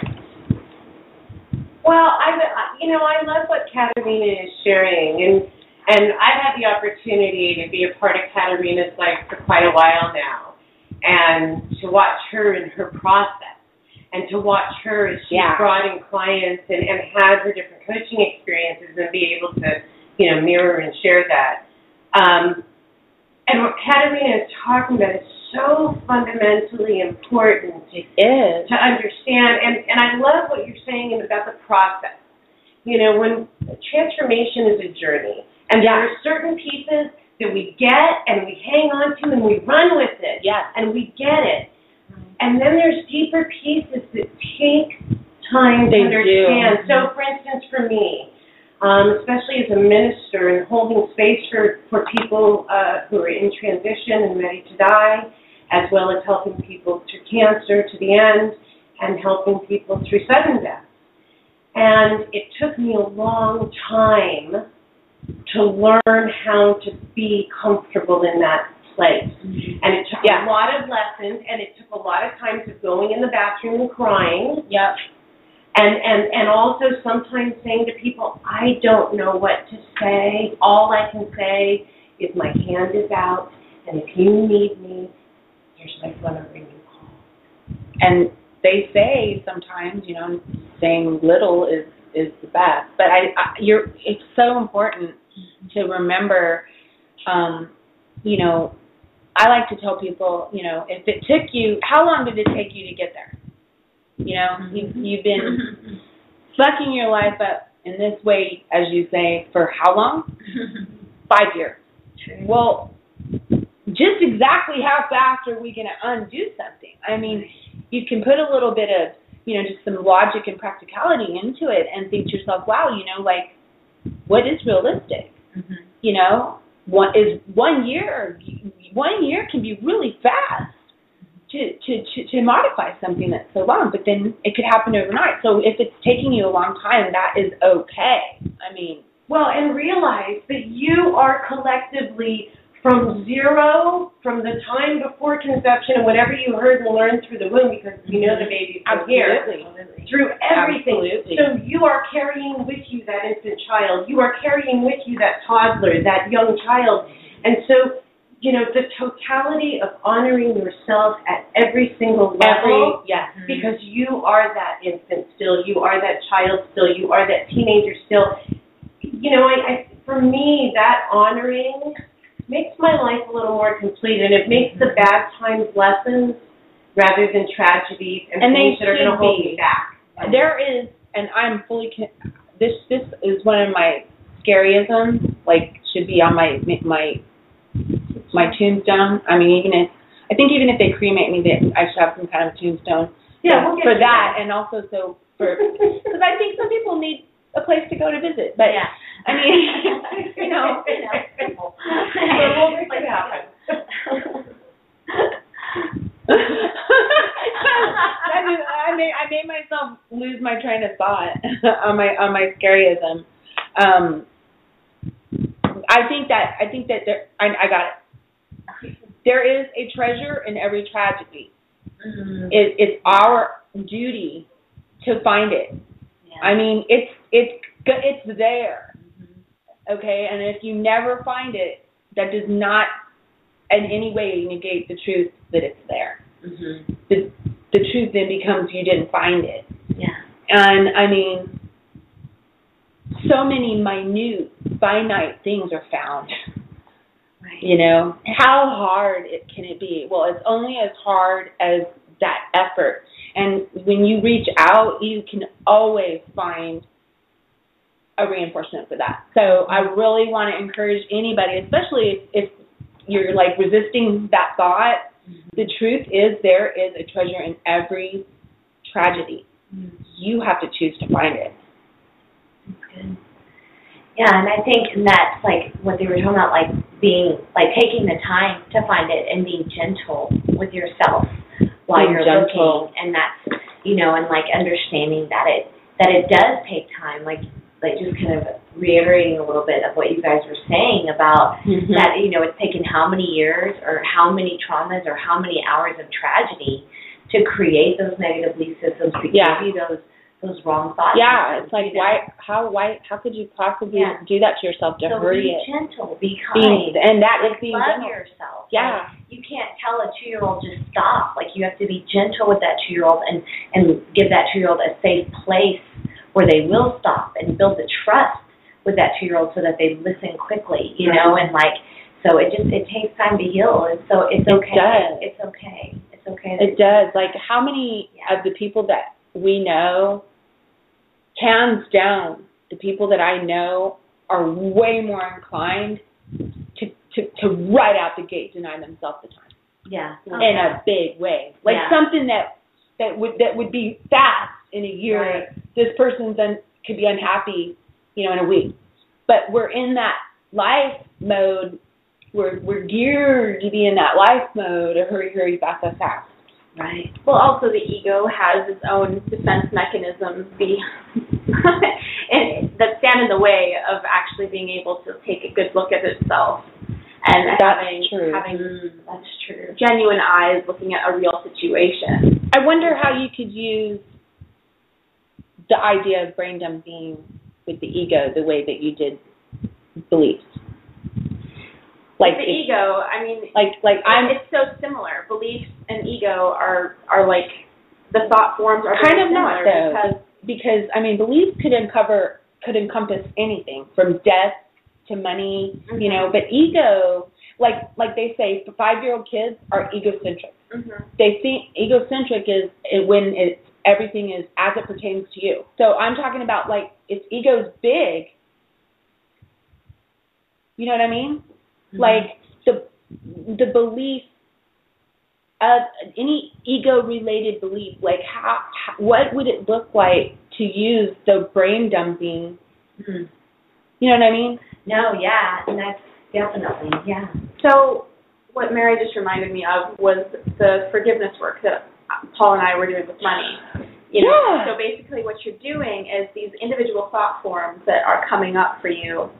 Speaker 6: Well, I love what Katerina is sharing, and I've had the opportunity to be a part of Katerina's life for quite a while now, and to watch her in her process, and to watch her as she's brought in clients and had her different coaching experiences and be able to, mirror and share that. And what Katerina is talking about is so fundamentally important to understand. And I love what you're saying about the process. When transformation is a journey, and there are certain pieces that we get and we hang on to and we run with it, and we get it. And then there's deeper pieces that take time to understand. So, for instance, for me, especially as a minister and holding space for people who are in transition and ready to die, as well as helping people through cancer to the end and helping people through sudden death. And it took me a long time to learn how to be comfortable in that place. And it took a lot of lessons, and it took a lot of times of going in the bathroom and crying. And also sometimes saying to people, I don't know what to say. All I can say is my hand is out, and if you need me, here's my phone number, you call.
Speaker 5: And they say sometimes, saying little is the best. But it's so important to remember, I like to tell people, if it took you, how long did it take you to get there? You've been sucking your life up in this way, as you say, for how long? 5 years. Well, just exactly how fast are we going to undo something? I mean, you can put a little bit of, just some logic and practicality into it and think to yourself, wow, what is realistic? What is 1 year? 1 year can be really fast to modify something that's so long, but then it could happen overnight. So if it's taking you a long time, that is okay.
Speaker 6: And realize that you are collectively from zero, from the time before conception and whatever you heard and learned through the womb, because the baby's here, through everything. Absolutely. So you are carrying with you that infant child. You are carrying with you that toddler, that young child. And so, the totality of honoring yourself at every single level, because you are that infant still, you are that child still, you are that teenager still. For me, that honoring makes my life a little more complete, and it makes the bad times lessons rather than tragedies and things that are going to hold me back.
Speaker 5: There is, and I'm fully, this is one of my scaryisms, should be on my tombstone. I think even if they cremate me, I should have some kind of tombstone for that, and also because I think some people need a place to go to visit, but we'll make it happen. I made myself lose my train of thought on my scaryism. I think that there, I got it. There is a treasure in every tragedy. It's our duty to find it. It's there. Okay, and if you never find it, that does not in any way negate the truth that it's there. The truth then becomes you didn't find it. And so many minute, finite things are found. How hard can it be? Well, it's only as hard as that effort. And when you reach out, you can always find a reinforcement for that. So I really want to encourage anybody, especially if you're resisting that thought, the truth is there is a treasure in every tragedy. You have to choose to find it.
Speaker 7: That's good. Yeah, and I think that's what they were talking about, being taking the time to find it and being gentle with yourself while you're looking, and that's and understanding that it does take time, just kind of reiterating a little bit of what you guys were saying about that, you know, it's taken how many years or how many traumas or how many hours of tragedy to create those negative belief systems, to give you those wrong thoughts.
Speaker 5: Yeah, it's like, how could you possibly do that to yourself, to hurt it?
Speaker 7: Be gentle, be kind.
Speaker 5: And that is being
Speaker 7: love
Speaker 5: gentle.
Speaker 7: yourself.
Speaker 5: Yeah.
Speaker 7: Like, you can't tell a 2-year-old just stop. Like, you have to be gentle with that 2-year-old and give that 2-year-old a safe place where they will stop and build the trust with that 2-year-old so that they listen quickly, you know, and like, so it takes time to heal, and so it's okay. It's okay. It's okay.
Speaker 5: It does. Like, how many of the people that we know, hands down, the people that I know are way more inclined to right out the gate deny themselves the time.
Speaker 7: Yeah.
Speaker 5: In a big way. Like something that would be fast in a year. Right. This person then could be unhappy, you know, in a week. But we're in that life mode. We're geared to be in that life mode. Hurry, fast.
Speaker 4: Right. Well, also the ego has its own defense mechanism and that stand in the way of actually being able to take a good look at itself and having that's true. Genuine eyes looking at a real situation.
Speaker 5: I wonder how you could use the idea of brain dumping with the ego the way that you did beliefs.
Speaker 4: Like the ego, I mean, it's so similar. Beliefs and ego are like the thought forms are
Speaker 5: kind of
Speaker 4: similar,
Speaker 5: not though, because I mean, beliefs could encompass anything from death to money, you know. But ego, like they say, 5-year-old kids are egocentric. They think egocentric is when everything is as it pertains to you. So I'm talking about like if ego's big, you know what I mean? Like the belief of any ego-related belief, like what would it look like to use the brain dumping? You know what I mean?
Speaker 7: No, yeah, and that's definitely,
Speaker 4: So what Mary just reminded me of was the forgiveness work that Paul and I were doing with money. You know? So basically what you're doing is these individual thought forms that are coming up for you.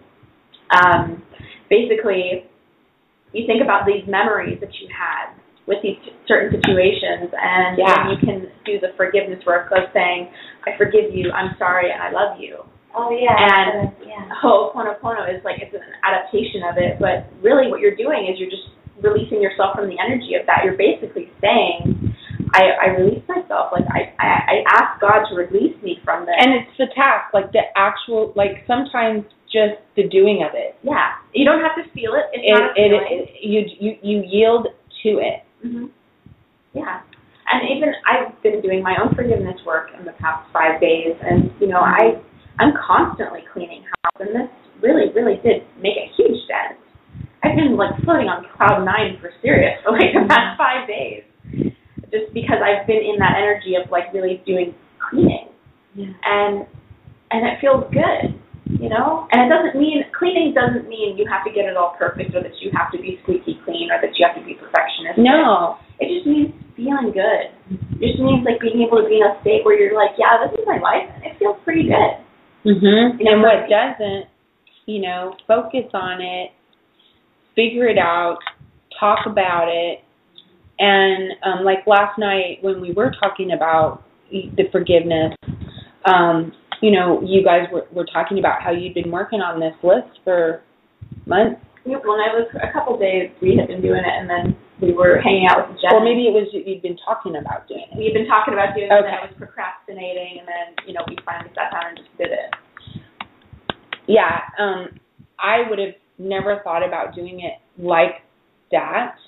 Speaker 4: Basically, you think about these memories that you had with these certain situations, and then you can do the forgiveness work of saying, I forgive you, I'm sorry, and I love you.
Speaker 7: Oh, yeah.
Speaker 4: And Ho'oponopono is like, it's an adaptation of it, but really what you're doing is you're just releasing yourself from the energy of that. You're basically saying, I release myself. Like, I ask God to release me from this.
Speaker 5: And it's the task, like the actual, like sometimes just the doing of it.
Speaker 4: Yeah. You don't have to feel it. It's not a feeling.
Speaker 5: You yield to it.
Speaker 4: Yeah. And even I've been doing my own forgiveness work in the past 5 days, and, you know, I'm constantly cleaning house, and this really, really did make a huge dent. I've been, like, floating on cloud 9 for serious for, like, the past 5 days, just because I've been in that energy of, like, really doing cleaning. And it feels good. You know, and cleaning doesn't mean you have to get it all perfect or that you have to be squeaky clean or that you have to be perfectionist.
Speaker 5: No.
Speaker 4: It just means feeling good. It just means like being able to be in a state where you're like, yeah, this is my life and it feels pretty good.
Speaker 5: You know, and what doesn't, you know, focus on it, figure it out, talk about it. And like last night when we were talking about the forgiveness, you know, you guys were talking about how you'd been working on this list for months.
Speaker 4: Well, it was a couple days we had been doing it, and then we were hanging out with Jen.
Speaker 5: Or maybe it was you'd been talking about doing it.
Speaker 4: We'd been talking about doing it, and then I was procrastinating, and then, you know, we finally sat down and just did it.
Speaker 5: Yeah, I would have never thought about doing it like that.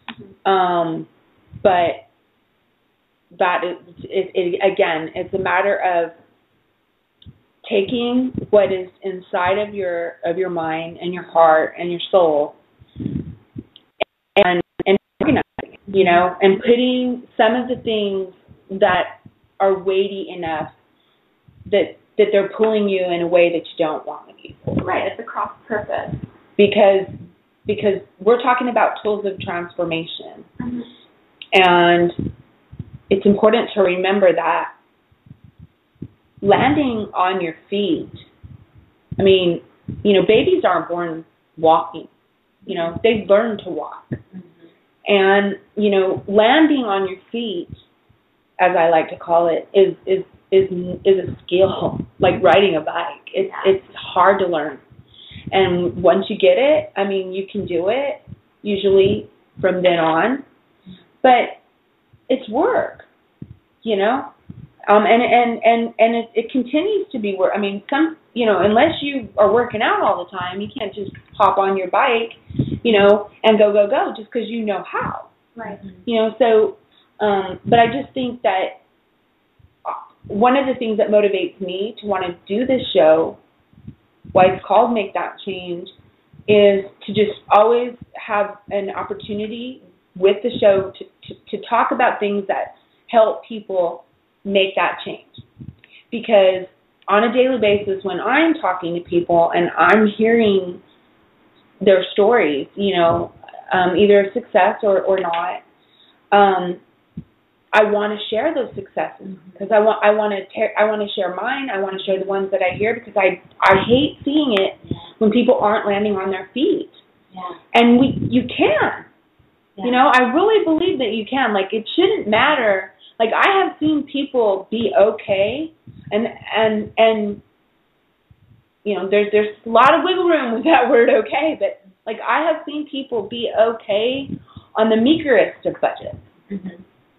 Speaker 5: But that is, again, it's a matter of taking what is inside of your mind and your heart and your soul and organizing, you know, and putting some of the things that are weighty enough that they're pulling you in a way that you don't want to be pulled.
Speaker 4: Right, it's a cross purpose.
Speaker 5: Because we're talking about tools of transformation. And it's important to remember that landing on your feet I mean, babies aren't born walking. They learn to walk. And, landing on your feet, as I like to call it, is a skill, like riding a bike. It's hard to learn. And once you get it, I mean, you can do it, usually from then on. But it's work, and it continues to be work. I mean, unless you are working out all the time, you can't just hop on your bike, and go just because you know how.
Speaker 7: Right.
Speaker 5: But I just think that one of the things that motivates me to want to do this show, why it's called Make That Change, is to just always have an opportunity with the show to talk about things that help people make that change. Because on a daily basis, when I'm talking to people and I'm hearing their stories, either success or not, I want to share those successes because I want to share mine. I want to share the ones that I hear because I hate seeing it when people aren't landing on their feet.
Speaker 7: Yeah.
Speaker 5: And you can.
Speaker 7: Yeah.
Speaker 5: I really believe that you can. Like, it shouldn't matter. Like, I have seen people be okay, and there's a lot of wiggle room with that word okay, but like, I have seen people be okay on the meagerest of budgets.
Speaker 7: Mm-hmm.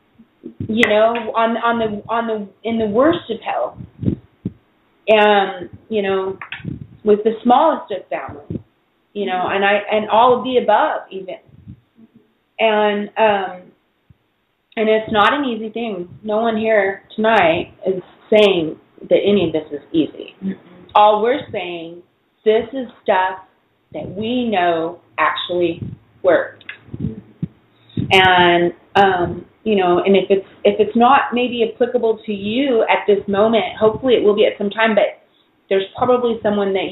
Speaker 5: In the worst of health, and with the smallest of families, and all of the above even, and it's not an easy thing. No one here tonight is saying that any of this is easy.
Speaker 7: Mm-hmm.
Speaker 5: All we're saying, this is stuff that we know actually works, and and if it's not maybe applicable to you at this moment, hopefully it will be at some time, but there's probably someone that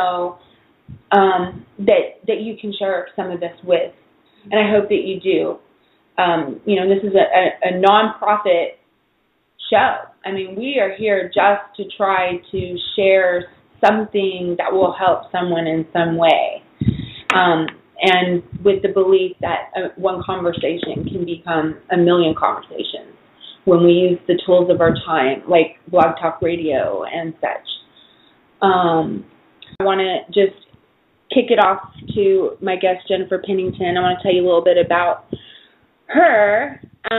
Speaker 5: that you can share some of this with, and I hope that you do. This is a nonprofit show. I mean, we are here just to try to share something that will help someone in some way. And with the belief that one conversation can become a million conversations when we use the tools of our time, like Blog Talk Radio and such. I want to just kick it off to my guest, Jennifer Pennington. I want to tell you a little bit about her.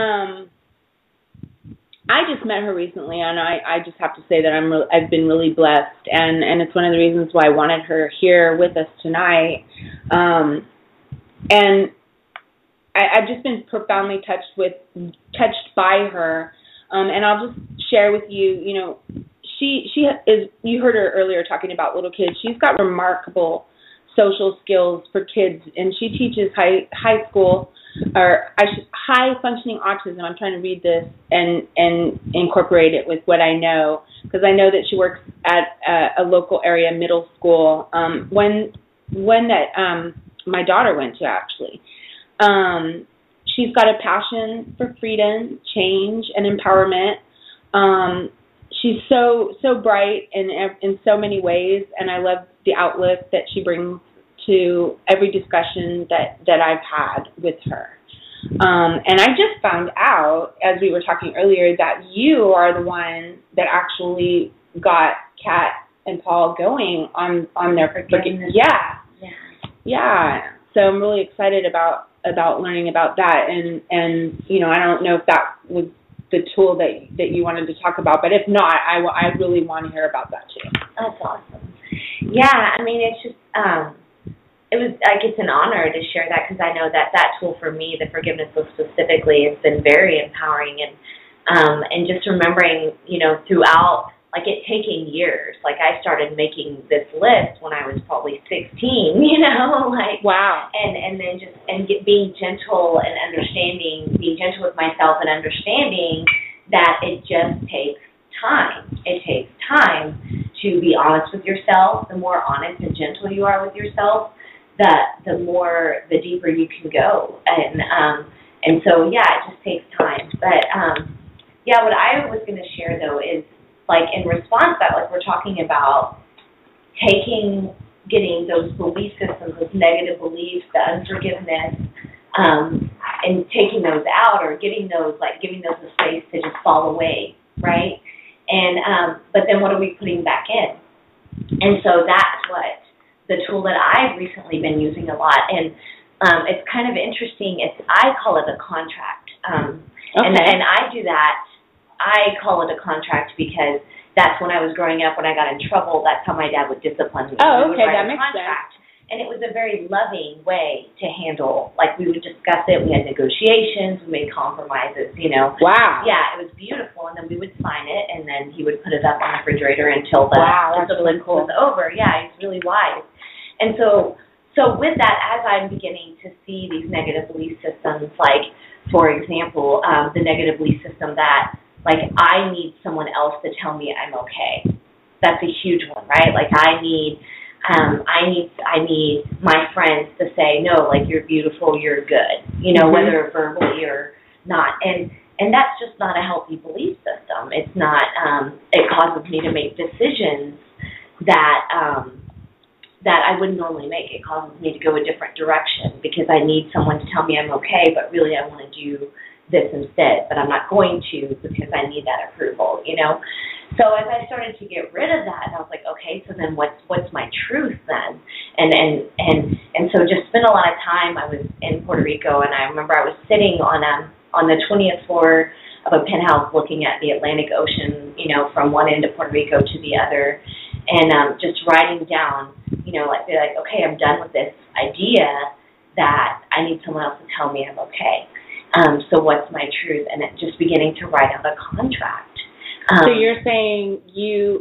Speaker 5: I just met her recently, and I just have to say that I've been really blessed, and it's one of the reasons why I wanted her here with us tonight. And I've just been profoundly touched by her, and I'll just share with you. She is. You heard her earlier talking about little kids. She's got remarkable social skills for kids, and she teaches high functioning autism. I'm trying to read this and incorporate it with what I know, because I know that she works at a local area middle school, one that my daughter went to, actually. She's got a passion for freedom, change, and empowerment. She's so bright in so many ways, and I love the outlook that she brings to every discussion that I've had with her. And I just found out, as we were talking earlier, that you are the one that actually got Kat and Paul going on their Yeah. So I'm really excited about learning about that, and I don't know if that was the tool that you wanted to talk about, but if not, I really want to hear about that too.
Speaker 7: That's awesome. Yeah, I mean, it's just it was like, it's an honor to share that, because I know that tool for me, the forgiveness list specifically, has been very empowering, and just remembering, throughout, like, it taking years. Like, I started making this list when I was probably 16, like, wow. And then just being gentle and understanding, being gentle with myself and understanding that it just takes time. It takes time to be honest with yourself. The more honest and gentle you are with yourself, the deeper you can go. And so, yeah, it just takes time. But, what I was going to share, though, is, like, in response to that, like we're talking about, getting those belief systems, those negative beliefs, the unforgiveness, and taking those out, or giving those a space to just fall away, right? And but then what are we putting back in? And so that's what the tool that I've recently been using a lot, and it's kind of interesting. I call it a contract, and I do that. I call it a contract because that's when I was growing up. When I got in trouble, that's how my dad would discipline me.
Speaker 5: Oh, okay, that makes sense.
Speaker 7: And it was a very loving way to handle. Like, we would discuss it. We had negotiations. We made compromises. You know.
Speaker 5: Wow.
Speaker 7: Yeah, it was beautiful. And then we would sign it, and then he would put it up on the refrigerator until the discipline was over. Yeah, he's really wise. And so with that, as I'm beginning to see these negative belief systems, like, for example, the negative belief system that, like, I need someone else to tell me I'm okay. That's a huge one, right? Like, I need my friends to say, no, like, you're beautiful, you're good, you know, whether verbally or not. And that's just not a healthy belief system. It's not, it causes me to make decisions that I wouldn't normally make. It causes me to go a different direction because I need someone to tell me I'm okay, but really I want to do this instead, but I'm not going to because I need that approval, you know? So as I started to get rid of that, I was like, okay, so then what's my truth then? And so just spent a lot of time. I was in Puerto Rico, and I remember I was sitting on the 20th floor of a penthouse looking at the Atlantic Ocean, you know, from one end of Puerto Rico to the other, and just writing down, you know, like, okay, I'm done with this idea that I need someone else to tell me I'm okay. So what's my truth? And just beginning to write out a contract.
Speaker 5: So you're saying you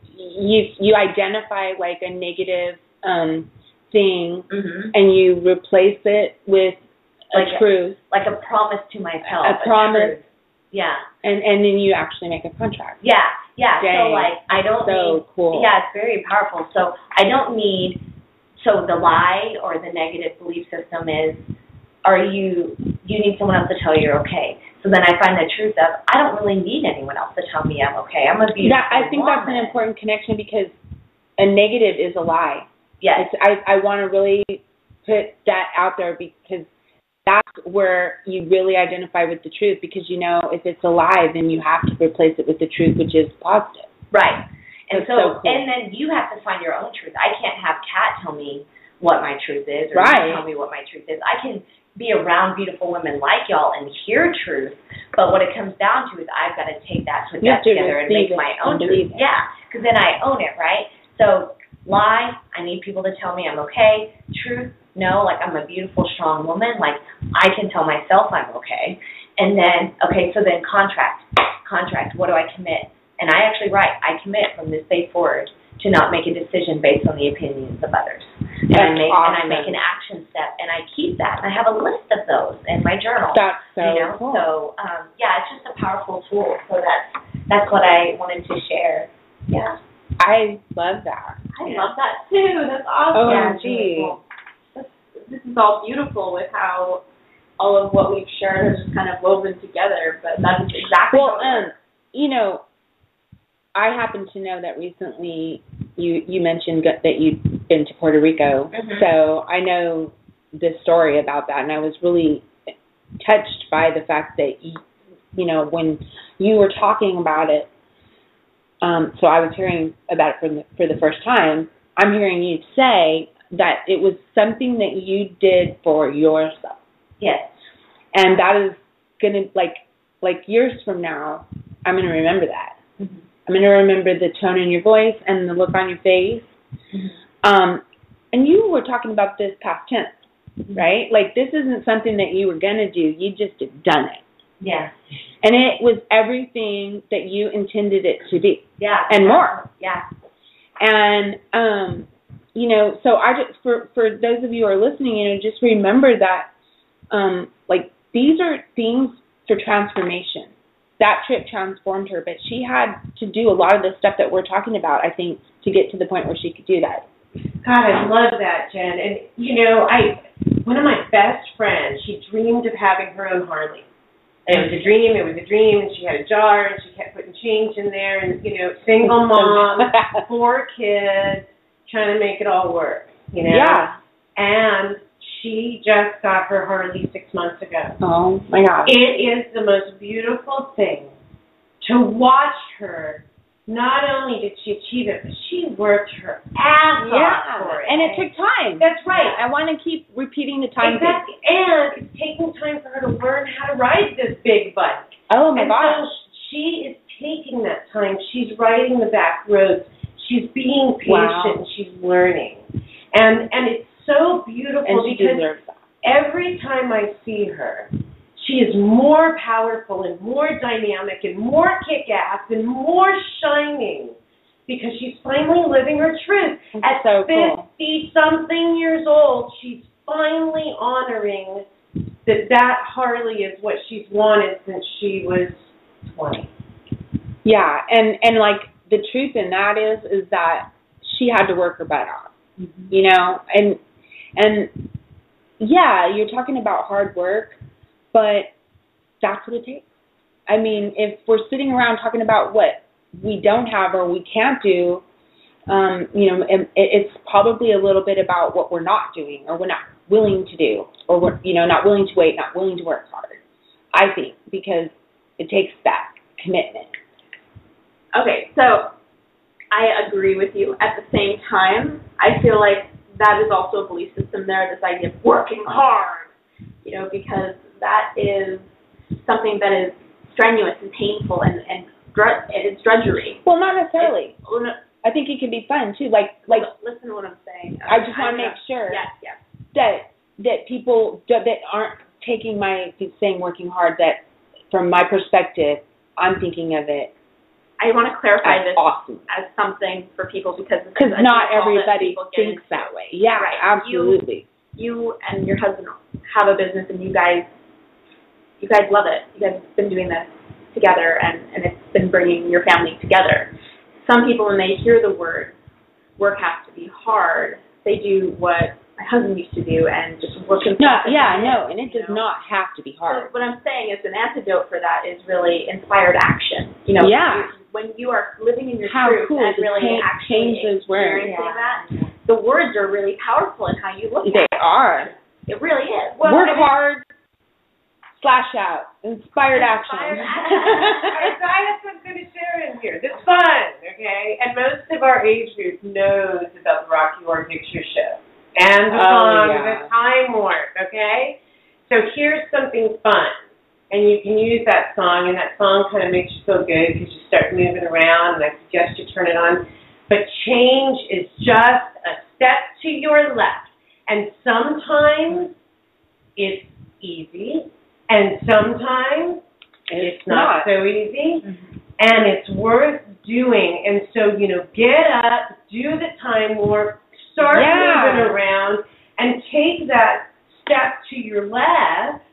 Speaker 5: identify, like, a negative thing, and you replace it with a truth,
Speaker 7: like a promise to myself.
Speaker 5: A promise.
Speaker 7: Truth. Yeah.
Speaker 5: And then you actually make a contract.
Speaker 7: Yeah.
Speaker 5: Dang.
Speaker 7: So, like, I don't need.
Speaker 5: Cool.
Speaker 7: Yeah, it's very powerful. So I don't need. So the lie or the negative belief system is, you need someone else to tell you you're okay. So then I find the truth of, I don't really need anyone else to tell me I'm okay. I'm a beautiful
Speaker 5: I think
Speaker 7: woman.
Speaker 5: that's an important connection, because a negative is a lie.
Speaker 7: Yes.
Speaker 5: I want to really put that out there, because that's where you really identify with the truth, because, you know, if it's a lie, then you have to replace it with the truth, which is positive.
Speaker 7: Right. And
Speaker 5: so cool.
Speaker 7: And then you have to find your own truth. I can't have Kat tell me what my truth is, or you tell me what my truth is. I can be around beautiful women like y'all and hear truth, but what it comes down to is I've got to take that, put that together, and make my own truth. Yeah, because then I own it, right? So lie, I need people to tell me I'm okay. Truth, no, like, I'm a beautiful, strong woman. Like, I can tell myself I'm okay. And then, okay, so then contract. What do I commit? And I actually write, I commit from this day forward to not make a decision based on the opinions of others. And I make an action step, and I keep that. And I have a list of those in my journal.
Speaker 5: That's so cool.
Speaker 7: So, yeah, it's just a powerful tool. So that's what I wanted to share. Yeah.
Speaker 5: I love that.
Speaker 7: I love that, too. That's awesome.
Speaker 5: Oh,
Speaker 7: yeah,
Speaker 5: gee.
Speaker 7: Really cool. This is all beautiful with how all of what we've shared is just kind of woven together, but that's exactly
Speaker 5: you know, I happen to know that recently you mentioned that you'd been to Puerto Rico, so I know the story about that, and I was really touched by the fact that, you know, when you were talking about it, so I was hearing about it for the first time, I'm hearing you say that it was something that you did for yourself.
Speaker 7: Yes.
Speaker 5: And that is going to, like years from now, I'm going to remember that. I'm going to remember the tone in your voice and the look on your face. And you were talking about this past tense, right? Like, this isn't something that you were going to do. You just have done it.
Speaker 7: Yeah.
Speaker 5: And it was everything that you intended it to be.
Speaker 7: Yeah.
Speaker 5: And more.
Speaker 7: Yeah.
Speaker 5: And, you know, so I just, for those of you who are listening, you know, just remember that, like, these are things for transformation. That trip transformed her, but she had to do a lot of the stuff that we're talking about, I think, to get to the point where she could do that.
Speaker 6: God, I love that, Jen. And, you know, one of my best friends, she dreamed of having her own Harley. And it was a dream, and she had a jar, and she kept putting change in there, and, you know, single mom, 4 kids, trying to make it all work, you know?
Speaker 5: Yeah.
Speaker 6: And she just got her Harley 6 months ago.
Speaker 5: Oh, my gosh.
Speaker 6: It is the most beautiful thing to watch her. Not only did she achieve it, but she worked her ass off for it.
Speaker 5: And it took time.
Speaker 6: That's right.
Speaker 5: I want to keep repeating the time
Speaker 6: Exactly. And it's taking time for her to learn how to ride this big bike.
Speaker 5: Oh, my
Speaker 6: and
Speaker 5: gosh.
Speaker 6: So she is taking that time. She's riding the back roads. She's being patient.
Speaker 5: Wow.
Speaker 6: She's learning. And it's so beautiful
Speaker 5: And she
Speaker 6: because
Speaker 5: deserves that.
Speaker 6: every time I see her, she is more powerful and more dynamic and more kick-ass and more shining because she's finally living her truth.
Speaker 5: That's
Speaker 6: At
Speaker 5: so cool.
Speaker 6: 50-something years old, she's finally honoring that Harley is what she's wanted since she was 20.
Speaker 5: Yeah, and like the truth in that is that she had to work her butt off, you know, and yeah, you're talking about hard work, but that's what it takes. I mean, if we're sitting around talking about what we don't have or we can't do, you know, it's probably a little bit about what we're not doing or we're not willing to do or we're, you know, not willing to wait, not willing to work hard, I think, because it takes that commitment.
Speaker 4: Okay, so I agree with you. At the same time, I feel like that is also a belief system there, this idea of working hard, you know, because that is something that is strenuous and painful and it's drudgery.
Speaker 5: Well, not necessarily.
Speaker 4: I
Speaker 5: think it can be fun too. Like
Speaker 4: listen to what I'm saying.
Speaker 5: I just want to make sure
Speaker 4: yes.
Speaker 5: that people that aren't taking my saying working hard, that from my perspective, I'm thinking of it.
Speaker 4: I want to clarify this
Speaker 5: awesome.
Speaker 4: as something for people because
Speaker 5: not everybody thinks that way. Yeah,
Speaker 4: right.
Speaker 5: Absolutely.
Speaker 4: You and your husband have a business, and you guys love it. You guys have been doing this together, and it's been bringing your family together. Some people, when they hear the word work has to be hard, they do what my husband used to do and just work himself.
Speaker 5: And it does not have to be hard.
Speaker 4: So what I'm saying is an antidote for that is really inspired action. You know, when you are living in your truth and really actually experiencing that, the words are really powerful in how you look at it.
Speaker 5: They are.
Speaker 4: It really is.
Speaker 5: Well, work hard, slash out, inspired action.
Speaker 6: All right, so I have something to share in here. This is fun, okay? And most of our age group knows about the Rocky Horror Picture Show and the song, The Time Warp, okay? So here's something fun. And you can use that song, and that song kind of makes you feel good because you start moving around, and I suggest you turn it on. But change is just a step to your left. And sometimes it's easy, and sometimes it's not so easy, and it's worth doing. And so, you know, get up, do the time warp, start moving around, and take that step to your left.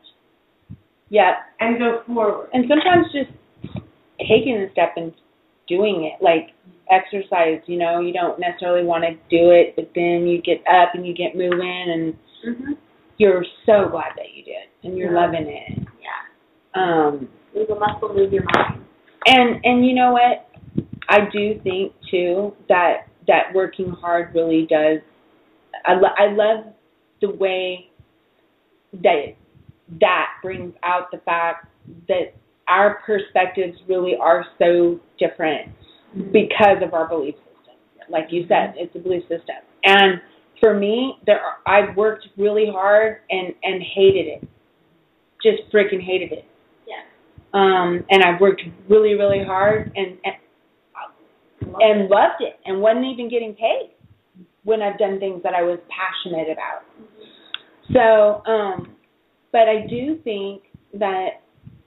Speaker 6: And go forward.
Speaker 5: And sometimes just taking the step and doing it, like exercise, you know, you don't necessarily want to do it, but then you get up and you get moving, and you're so glad that you did, and you're loving it.
Speaker 4: Move a muscle, move your mind.
Speaker 5: And you know what? I do think, too, that working hard really does. I love the way that brings out the fact that our perspectives really are so different because of our belief system. Like you said, it's a belief system. And for me, I've worked really hard and hated it. Just freaking hated it. And I've worked really, really hard and loved it and wasn't even getting paid when I've done things that I was passionate about. So, but I do think that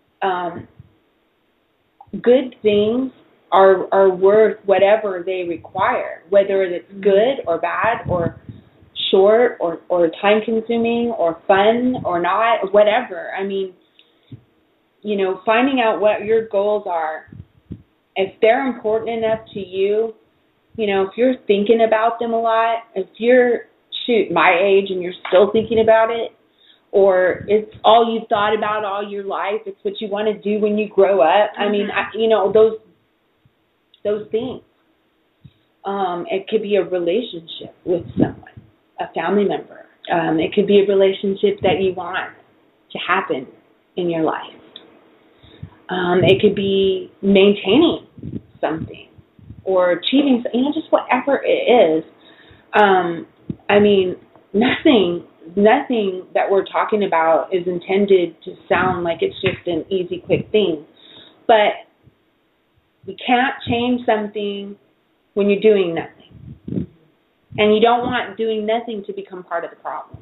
Speaker 5: good things are worth whatever they require, whether it's good or bad or short or time-consuming or fun or not, or whatever. I mean, you know, finding out what your goals are, if they're important enough to you, you know, if you're thinking about them a lot, if you're, my age and you're still thinking about it, or it's all you've thought about all your life, it's what you want to do when you grow up. I mean, you know, those things. It could be a relationship with someone, a family member. It could be a relationship that you want to happen in your life. It could be maintaining something or achieving, just whatever it is. Nothing that we're talking about is intended to sound like it's just an easy, quick thing. But you can't change something when you're doing nothing. And you don't want doing nothing to become part of the problem.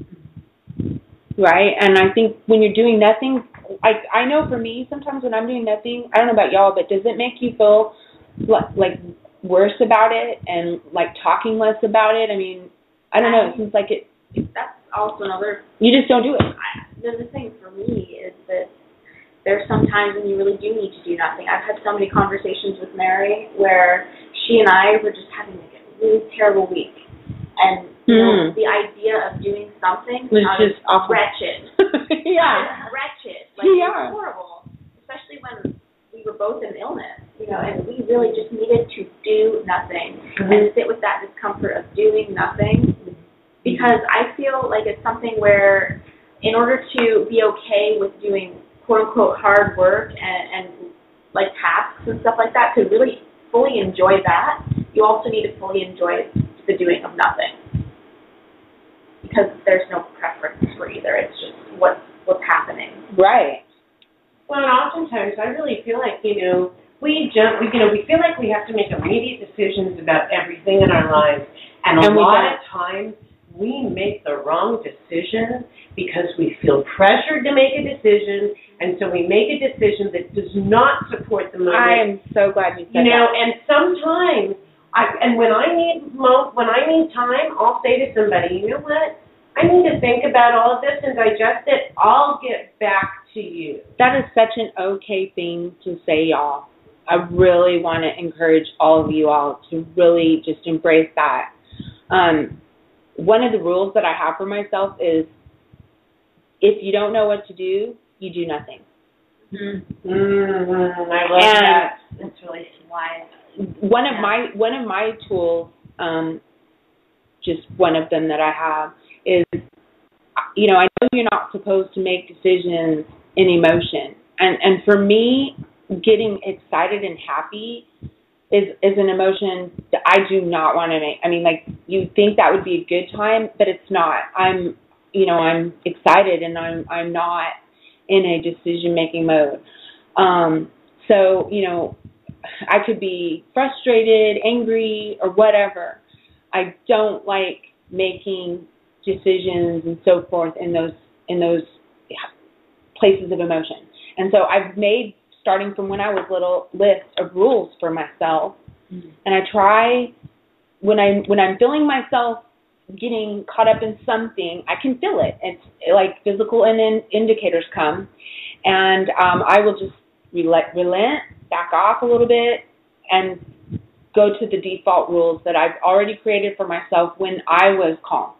Speaker 5: Right? And I think when you're doing nothing, I know for me, sometimes when I'm doing nothing, I don't know about y'all, but does it make you feel like worse about it and like talking less about it? I don't know. It seems like it.
Speaker 4: That's also another.
Speaker 5: You just don't do it.
Speaker 4: The thing for me is that there's some times when you really do need to do nothing. I've had so many conversations with Mary where she and I were just having like a really terrible week. And the idea of doing something
Speaker 5: was just awful.
Speaker 4: Wretched.
Speaker 5: Yeah.
Speaker 4: Wretched. It was horrible. Especially when we were both in illness, and we really just needed to do nothing and sit with that discomfort of doing nothing. Because I feel like it's something where in order to be okay with doing quote-unquote hard work and like tasks and stuff like that, to really fully enjoy that, you also need to fully enjoy the doing of nothing. Because there's no preference for either. It's just what's happening.
Speaker 5: Right.
Speaker 6: Well, and oftentimes I really feel like, we feel like we have to make immediate decisions about everything in our lives. And a lot of times we make the wrong decision because we feel pressured to make a decision, and so we make a decision that does not support the moment.
Speaker 5: I am so glad you said that.
Speaker 6: And sometimes, when I need time, I'll say to somebody, you know what? I need to think about all of this and digest it. I'll get back to you.
Speaker 5: That is such an okay thing to say, y'all. I really want to encourage all of you all to really just embrace that. One of the rules that I have for myself is if you don't know what to do, you do nothing.
Speaker 6: I love that.
Speaker 7: That's really wise.
Speaker 5: One of my tools, just one of them that I have, is, I know you're not supposed to make decisions in emotion. And for me, getting excited and happy is an emotion that I do not want to make. You think that would be a good time, but it's not. I'm excited and I'm not in a decision-making mode. So, I could be frustrated, angry, or whatever. I don't like making decisions and so forth in those places of emotion. And so I've made, starting from when I was little, list of rules for myself. And I try, when I'm feeling myself getting caught up in something, I can feel it. It's like physical indicators come, and I will just relent, back off a little bit, and go to the default rules that I've already created for myself when I was calm.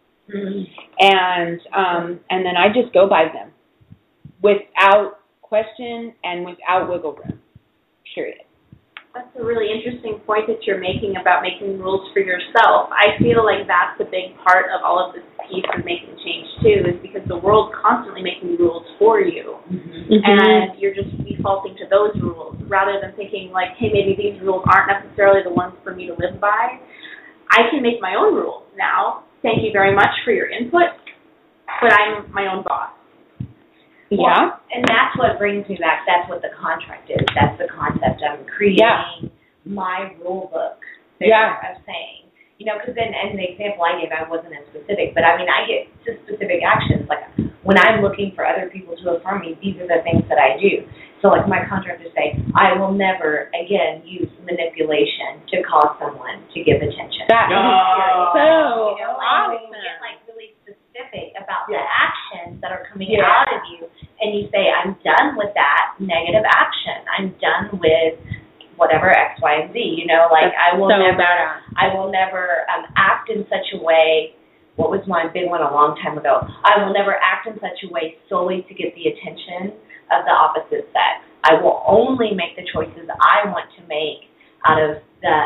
Speaker 5: And then I just go by them without question and without wiggle room, period.
Speaker 4: That's a really interesting point that you're making about making rules for yourself. I feel like that's a big part of all of this piece of making change, too, is because the world's constantly making rules for you. And you're just defaulting to those rules rather than thinking, like, hey, maybe these rules aren't necessarily the ones for me to live by. I can make my own rules now. Thank you very much for your input, but I'm my own boss.
Speaker 7: Yeah. And that's what brings me back. That's what the contract is. That's the concept. I'm creating my rule book of saying, because then, and the example I gave, I wasn't as specific, but I get to specific actions. Like when I'm looking for other people to affirm me, these are the things that I do. So like my contract is say, I will never again use manipulation to cause someone to give attention.
Speaker 5: That is so
Speaker 7: awesome. When you get like really specific about the actions that are coming out of you, and you say, I'm done with that negative action. I'm done with whatever X, Y, and Z. I will never act in such a way. What was my big one a long time ago? I will never act in such a way solely to get the attention of the opposite sex. I will only make the choices I want to make out of the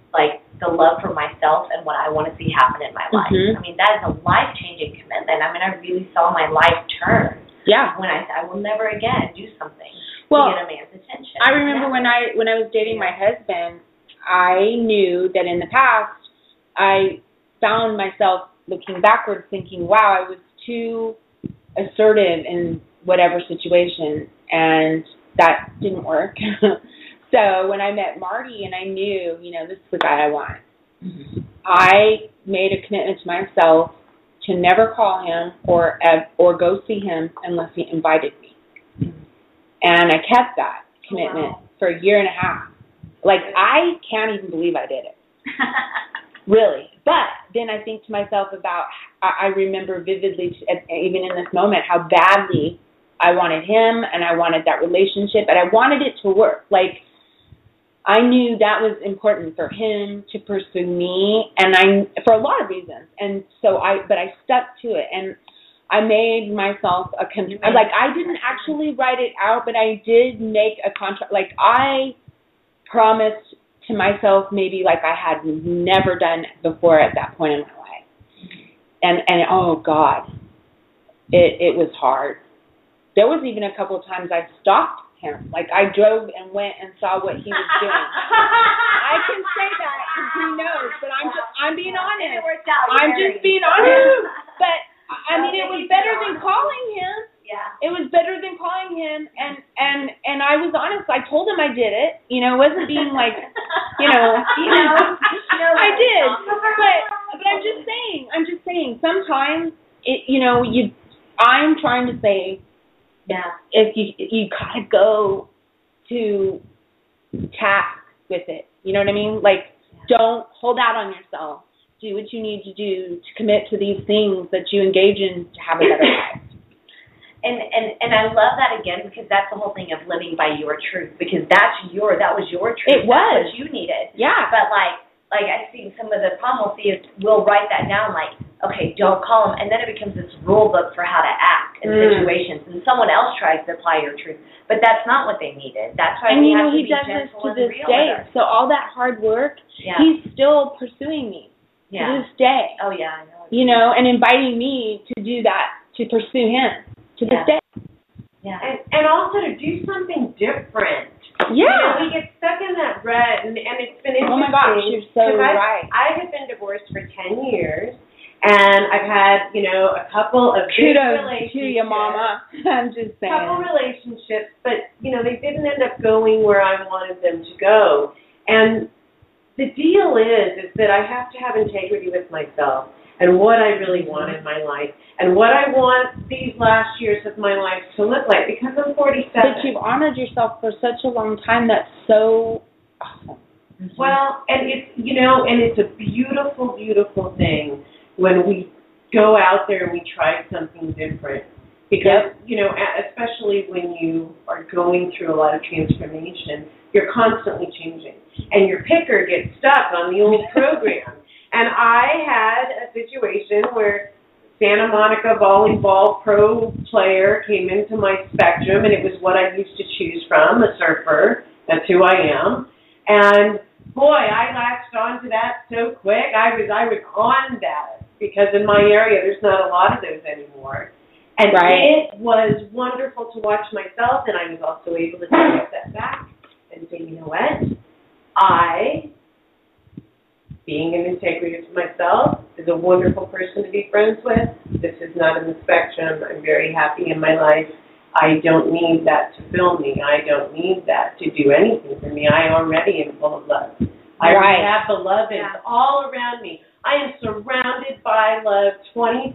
Speaker 7: like the love for myself and what I want to see happen in my life. I mean, that is a life-changing commitment. I mean, I really saw my life turn.
Speaker 5: Yeah.
Speaker 7: When I will never again do something to get a man's attention.
Speaker 5: I remember when I was dating my husband, I knew that in the past I found myself looking backwards thinking, wow, I was too assertive in whatever situation, and that didn't work. So when I met Marty and I knew, this is the guy I want, I made a commitment to myself to never call him or go see him unless he invited me. And I kept that commitment for a year and a half. Like, I can't even believe I did it. Really. But then I think to myself about, I remember vividly, even in this moment, how badly I wanted him and I wanted that relationship and I wanted it to work. Like, I knew that was important for him to pursue me, and for a lot of reasons. And so I stuck to it, and I made myself a contract. Like, I didn't actually write it out, but I did make a contract. Like, I promised to myself maybe like I had never done before at that point in my life. And oh God, it was hard. There was even a couple of times I stalked him. Like, I drove and went and saw what he was doing. I can say that because he knows, but I'm being honest. I'm just being honest. But I mean, it was better than calling him. Yeah. It was better than calling him, and I was honest. I told him I did it. It wasn't being like, I did. But I'm just saying. Sometimes I'm trying to say. Yeah, if you gotta go to task with it, you know what I mean? Like, don't hold out on yourself. Do what you need to do to commit to these things that you engage in to have a better life.
Speaker 7: And I love that again because that's the whole thing of living by your truth, because that was your truth.
Speaker 5: It was.
Speaker 7: That's what you needed.
Speaker 5: Yeah.
Speaker 7: But like I see some of the problem we'll see is we'll write that down like, okay, don't call them, and then it becomes this rule book for how to act in situations, and someone else tries to apply your truth, but that's not what they needed. That's why we have to be gentle and real with us.
Speaker 5: So all that hard work, he's still pursuing me to this day.
Speaker 7: Oh yeah, I know.
Speaker 5: And inviting me to do that, to pursue him to this day.
Speaker 6: Yeah. And also to do something different.
Speaker 5: Yeah.
Speaker 6: We get stuck in that rut, and it's been interesting.
Speaker 5: Oh my gosh, you're so right.
Speaker 6: I have been divorced for 10 years. And I've had, a couple of good relationships.
Speaker 5: To your mama. I'm just saying.
Speaker 6: Couple relationships, but, they didn't end up going where I wanted them to go. And the deal is that I have to have integrity with myself and what I really want in my life and what I want these last years of my life to look like, because I'm 47.
Speaker 5: But you've honored yourself for such a long time. That's so awesome.
Speaker 6: Well, and it's a beautiful, beautiful thing when we go out there and we try something different. Because, especially when you are going through a lot of transformation, you're constantly changing. And your picker gets stuck on the old program. And I had a situation where Santa Monica volleyball pro player came into my spectrum, and it was what I used to choose from, a surfer. That's who I am. And, boy, I latched onto that so quick. I was on that. Because in my area, there's not a lot of those anymore. And It was wonderful to watch myself, and I was also able to take a step back and say, you know what? Being in integrity to myself, is a wonderful person to be friends with. This is not in the spectrum. I'm very happy in my life. I don't need that to fill me. I don't need that to do anything for me. I already am full of love. I have the love. It's all around me. I am surrounded by love 24/7.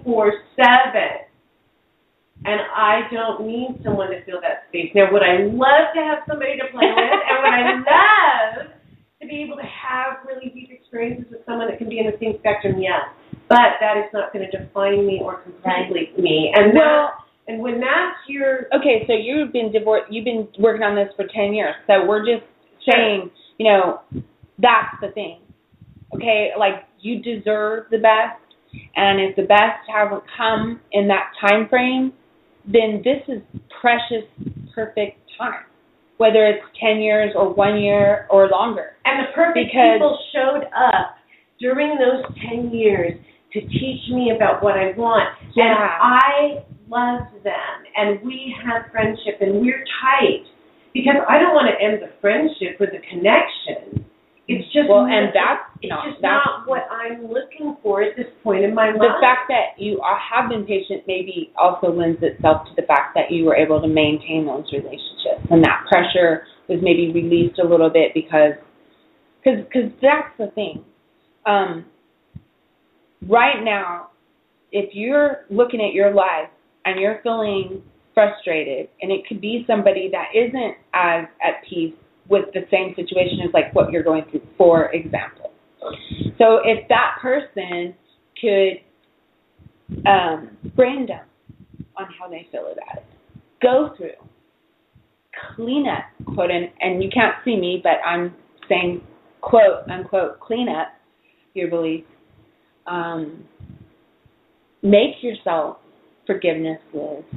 Speaker 6: And I don't need someone to fill that space. Now, would I love to have somebody to play with? And would I love to be able to have really deep experiences with someone that can be in the same spectrum? Yes. But that is not going to define me or complete me. And and when that's your...
Speaker 5: Okay, so you've been divorced. You've been working on this for 10 years. So we're just saying, that's the thing. Okay, like, you deserve the best, and if the best haven't come in that time frame, then this is precious, perfect time. whether it's 10 years or 1 year or longer.
Speaker 6: And the perfect people showed up during those 10 years to teach me about what I want.
Speaker 5: Yeah.
Speaker 6: And I loved them, and we had friendship, and we're tight. Because I don't want to end the friendship with a connection. It's just not what I'm looking for at this point in my life.
Speaker 5: The fact that you have been patient maybe also lends itself to the fact that you were able to maintain those relationships, and that pressure was maybe released a little bit because that's the thing. Right now, if you're looking at your life and you're feeling frustrated, and it could be somebody that isn't as at peace with the same situation as like what you're going through, for example. So if that person could brain dump on how they feel about it, go through, clean up, quote, and you can't see me, but I'm saying, quote, unquote, clean up your beliefs. Make yourself forgiveness list.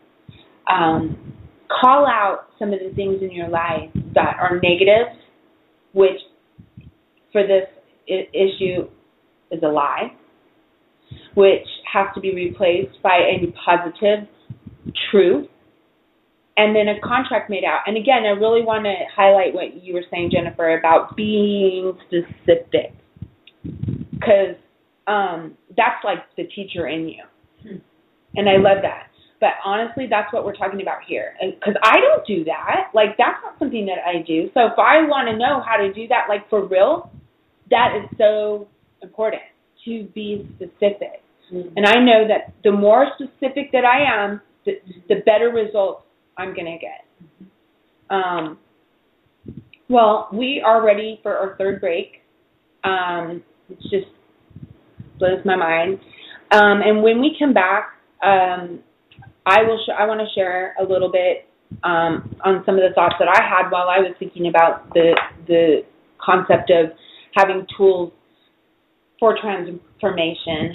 Speaker 5: Call out some of the things in your life that are negative, which for this issue is a lie, which has to be replaced by a positive truth, and then a contract made out. And again, I really want to highlight what you were saying, Jennifer, about being specific, because that's like the teacher in you. And I love that. But honestly, that's what we're talking about here. Because I don't do that. Like, that's not something that I do. So if I want to know how to do that, like, for real, that is so important, to be specific. Mm-hmm. And I know that the more specific that I am, the better results I'm going to get. Mm-hmm. Well, we are ready for our third break. It just blows my mind. And when we come back, I want to share a little bit on some of the thoughts that I had while I was thinking about the concept of having tools for transformation.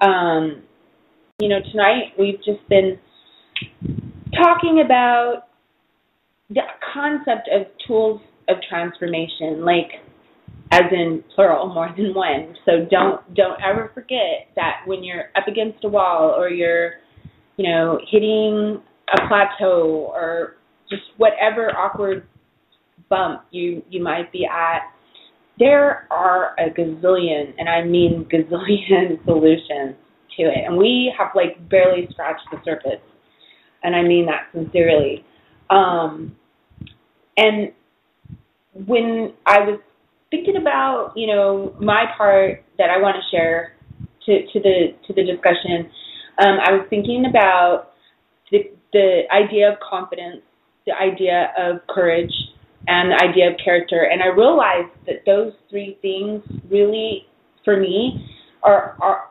Speaker 5: Tonight we've just been talking about the concept of tools of transformation, like as in plural, more than one. So don't ever forget that when you're up against a wall, or you're hitting a plateau, or just whatever awkward bump you might be at, there are a gazillion, and I mean gazillion, solutions to it. And we have like barely scratched the surface. And I mean that sincerely. And when I was thinking about, my part that I want to share to the discussion, I was thinking about the idea of confidence, the idea of courage, and the idea of character. And I realized that those three things really, for me, are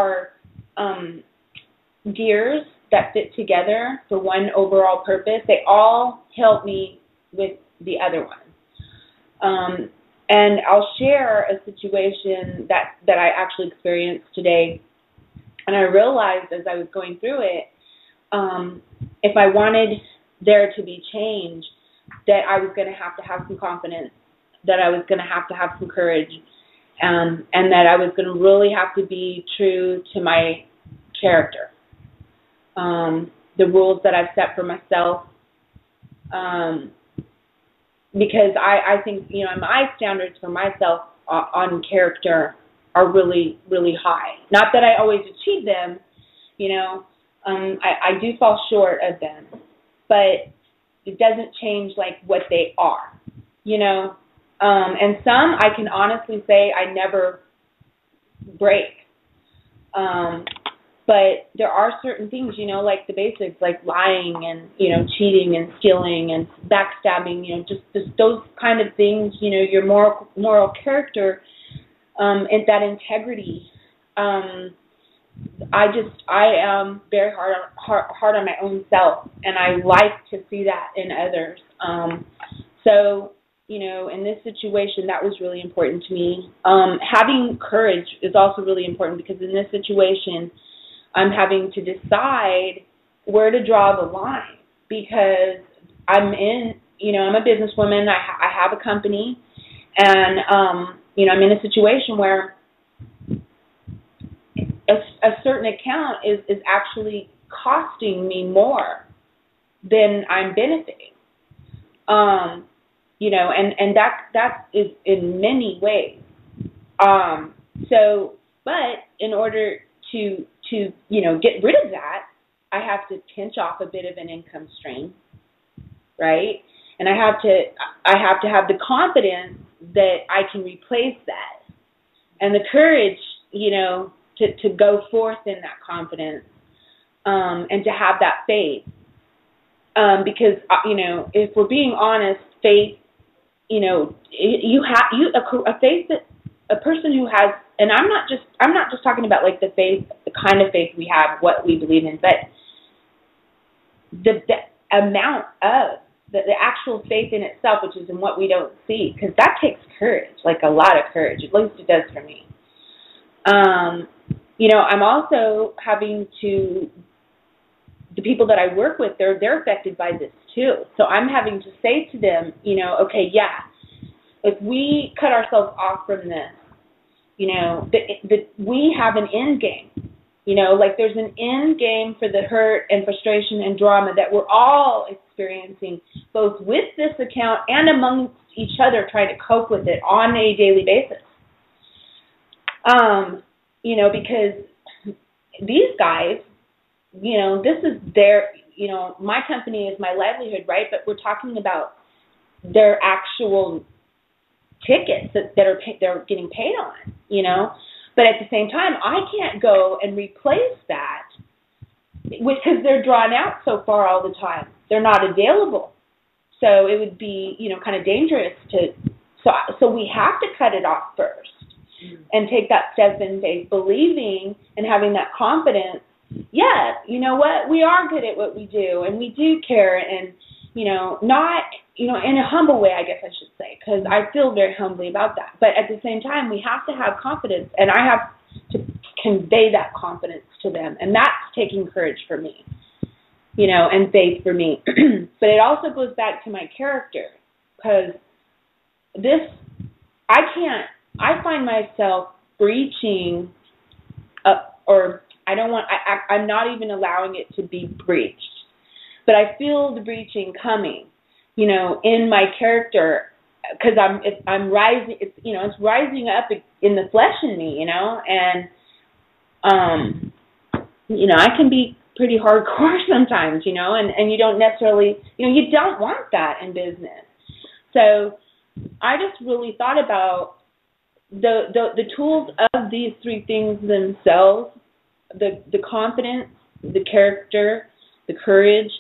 Speaker 5: gears that fit together for one overall purpose. They all help me with the other one. And I'll share a situation that I actually experienced today. And I realized as I was going through it, if I wanted there to be change, that I was going to have some confidence, that I was going to have some courage, and that I was going to really have to be true to my character, the rules that I've set for myself, because I think, my standards for myself on character are really, really high. Not that I always achieve them, I do fall short of them, but it doesn't change like what they are, and some I can honestly say I never break. But there are certain things, like the basics, like lying and, cheating and stealing and backstabbing, just those kind of things, your moral character, and that integrity. I am very hard on my own self, and I like to see that in others. So, in this situation, that was really important to me. Having courage is also really important, because in this situation, I'm having to decide where to draw the line, because I'm in I'm a businesswoman. I have a company, and I'm in a situation where a certain account is actually costing me more than I'm benefiting. And that is in many ways. But in order to get rid of that, I have to pinch off a bit of an income stream, right? And I have to have the confidence that I can replace that, and the courage, to go forth in that confidence, and to have that faith. Because if we're being honest, faith, a faith that a person who has, and I'm not just talking about like the faith, the kind of faith we have, what we believe in, but the amount of the actual faith in itself, which is in what we don't see, because that takes courage, like a lot of courage. At least it does for me. I'm also having to. The people that I work with, they're affected by this too. So I'm having to say to them, okay, yeah, if we cut ourselves off from this, we have an end game. Like there's an end game for the hurt and frustration and drama that we're all experiencing, both with this account and amongst each other, trying to cope with it on a daily basis. Because these guys, this is their, my company is my livelihood, right? But we're talking about their actual tickets that they're getting paid on, But at the same time, I can't go and replace that because they're drawn out so far all the time. They're not available. So it would be, kind of dangerous so we have to cut it off first and take that step in faith, believing and having that confidence. Yeah, you know what? We are good at what we do, and we do care, and, not, in a humble way, I guess I should say, because I feel very humbly about that. But at the same time, we have to have confidence, and I have to convey that confidence to them, and that's taking courage for me, and faith for me. But it also goes back to my character, because I find myself breaching, I'm not even allowing it to be breached. But I feel the breaching coming, in my character, because I'm rising. It's rising up in the flesh in me, and I can be pretty hardcore sometimes, and you don't necessarily, you don't want that in business. So I just really thought about the tools of these three things themselves: the confidence, the character, the courage.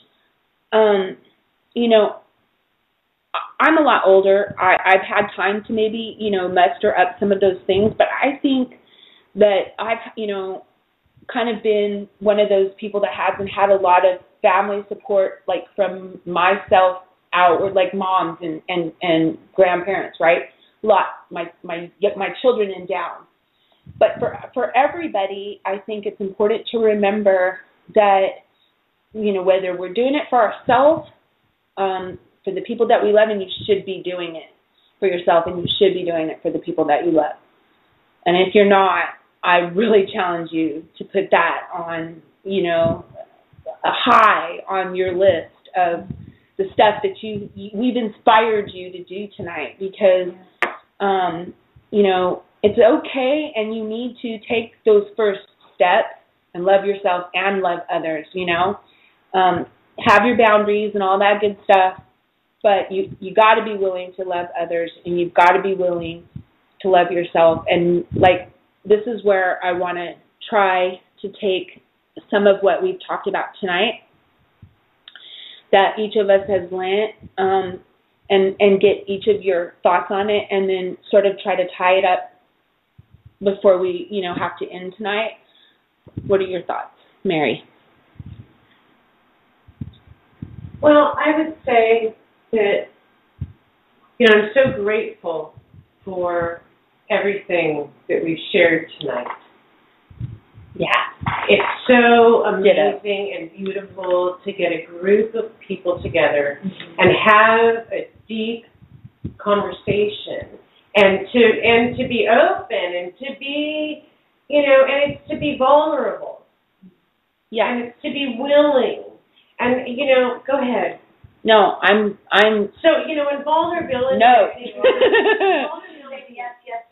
Speaker 5: I'm a lot older. I've had time to maybe, muster up some of those things, but I think that I've, kind of been one of those people that hasn't had a lot of family support, like from myself outward, like moms and grandparents, right? My children and down. But for everybody, I think it's important to remember that, whether we're doing it for ourselves, for the people that we love, and you should be doing it for yourself, and you should be doing it for the people that you love. And if you're not, I really challenge you to put that on, a high on your list of the stuff that we've inspired you to do tonight, because, it's okay, and you need to take those first steps and love yourself and love others, have your boundaries and all that good stuff, but you got to be willing to love others, and you've got to be willing to love yourself. And this is where I want to try to take some of what we've talked about tonight, that each of us has learned, and get each of your thoughts on it, and then sort of try to tie it up before we, have to end tonight. What are your thoughts, Mary?
Speaker 6: Well, I would say that, I'm so grateful for everything that we've shared tonight.
Speaker 5: Yeah.
Speaker 6: It's so amazing and beautiful to get a group of people together and have a deep conversation and to be open and to be, you know, and it's to be vulnerable. Yeah. And it's to be willing. And, you know, go ahead.
Speaker 5: No, I'm.
Speaker 6: So, you know, in vulnerability.
Speaker 5: No.
Speaker 7: Vulnerability, yes.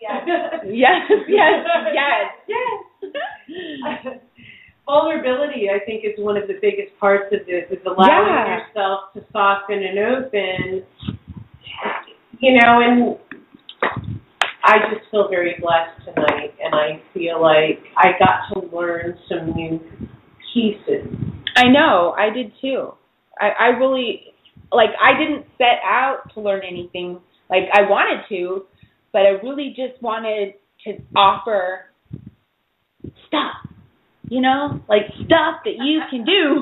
Speaker 6: Vulnerability, I think, is one of the biggest parts of this, is allowing yourself to soften and open, you know, and I just feel very blessed tonight, and I feel like I got to learn some new pieces.
Speaker 5: I know, I did too. I really, like, I didn't set out to learn anything, like, I wanted to, but I really just wanted to offer stuff. You know, like stuff that you can do.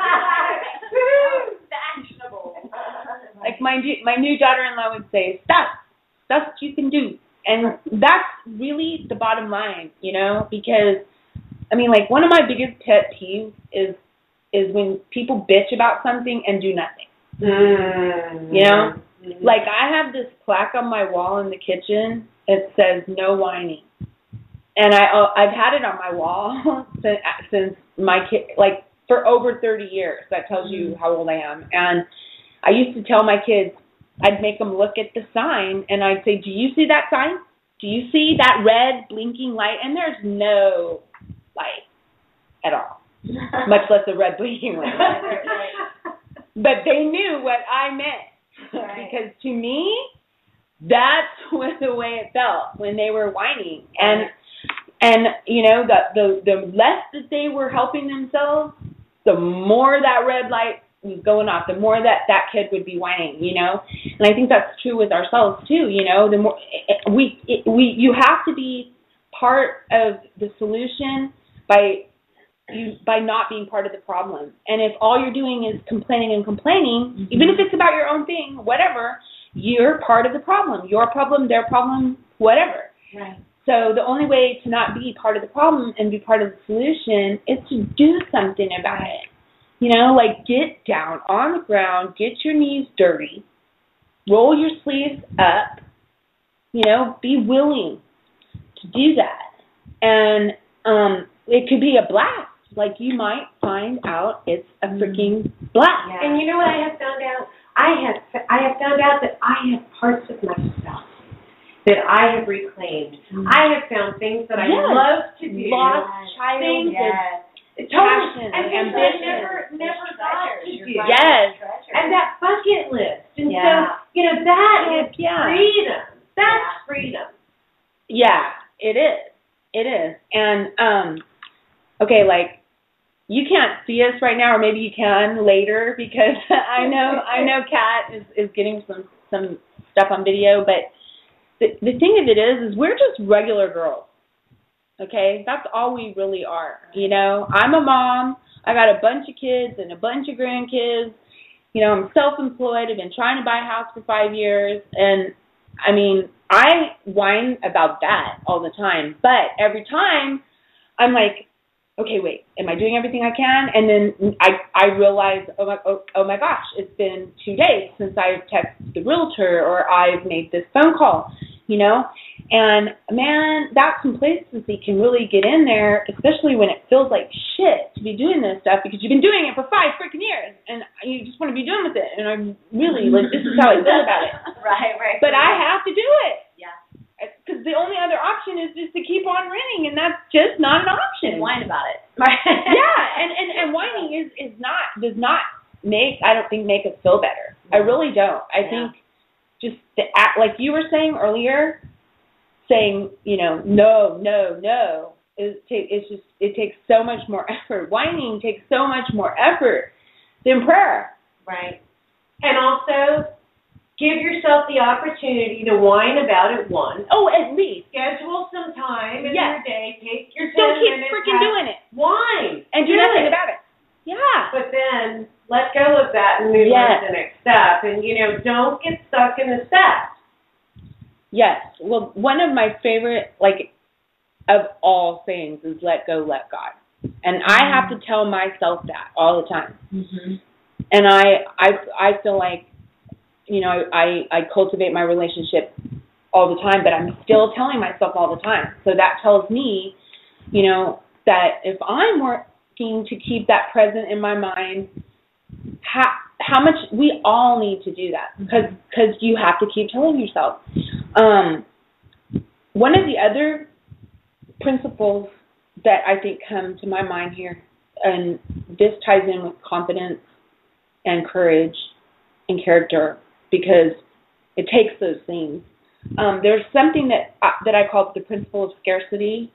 Speaker 7: Actionable.
Speaker 5: Like my new daughter-in-law would say, stuff that you can do. And that's really the bottom line, you know, because, I mean, like, one of my biggest pet peeves is when people bitch about something and do nothing. You know? Like, I have this plaque on my wall in the kitchen. It says, no whining. And I've had it on my wall since my kid, like, for over 30 years. That tells you how old I am. And I used to tell my kids, I'd make them look at the sign, and I'd say, do you see that sign? Do you see that red blinking light? And there's no light at all, much less a red blinking light. But they knew what I meant, because to me, that's the way it felt when they were whining. And you know, the less that they were helping themselves, the more that red light was going off, the more that kid would be whining, you know. And I think that's true with ourselves too, you know. The more you have to be part of the solution by not being part of the problem. And if all you're doing is complaining, even if it's about your own thing, whatever, you're part of the problem. Your problem, their problem, whatever.
Speaker 7: Right.
Speaker 5: So the only way to not be part of the problem and be part of the solution is to do something about it. You know, like, get down on the ground, get your knees dirty, roll your sleeves up, you know, be willing to do that. And it could be a blast. Like, you might find out it's a freaking blast.
Speaker 6: Yeah. And you know what I have found out? I have found out that I have parts of myself that I have reclaimed. I have found things that I love to do.
Speaker 5: Lost childhood.
Speaker 6: Passion and
Speaker 5: ambition.
Speaker 6: Never got to do.
Speaker 5: Yes.
Speaker 6: And that bucket list. And so, you know, that is freedom. That's freedom.
Speaker 5: Yeah, it is. It is. And, okay, like, you can't see us right now, or maybe you can later, because I know Kat is getting some stuff on video, but the thing of it is we're just regular girls, okay? That's all we really are, you know? I'm a mom. I got a bunch of kids and a bunch of grandkids. You know, I'm self-employed. I've been trying to buy a house for 5 years. And, I mean, I whine about that all the time. But every time I'm like, okay, wait, am I doing everything I can? And then I realize, oh my gosh, it's been 2 days since I've texted the realtor or I've made this phone call, you know? And, man, that complacency can really get in there, especially when it feels like shit to be doing this stuff because you've been doing it for 5 freaking years, and you just want to be done with it. And I'm really, like, this is how I feel about it.
Speaker 7: Right.
Speaker 5: But I have to do it.
Speaker 7: Yeah.
Speaker 5: Because the only other option is just to keep on renting, and that's just not an option.
Speaker 7: And whine about it.
Speaker 5: Yeah, and whining does not make, I don't think, make us feel better. I really don't. I think just the act, like you were saying earlier, saying, you know, no, it takes so much more effort. Whining takes so much more effort than prayer.
Speaker 6: Right. And also, give yourself the opportunity to whine about it once.
Speaker 5: Oh, at least.
Speaker 6: Schedule some time in your day. Take your 10
Speaker 5: Don't keep
Speaker 6: minutes.
Speaker 5: freaking doing it.
Speaker 6: Whine.
Speaker 5: And do nothing about it. Yeah.
Speaker 6: But then let go of that and move on to the next step. And, you know, don't get stuck in the steps.
Speaker 5: Yes. Well, one of my favorite, like, of all things is let go, let God. And I have to tell myself that all the time.
Speaker 7: Mm-hmm.
Speaker 5: And I feel like, you know, I cultivate my relationship all the time, but I'm still telling myself all the time. So that tells me, you know, that if I'm working to keep that present in my mind, how much we all need to do that, because you have to keep telling yourself. One of the other principles that I think come to my mind here, and this ties in with confidence and courage and character, because it takes those things. There's something that I call the principle of scarcity.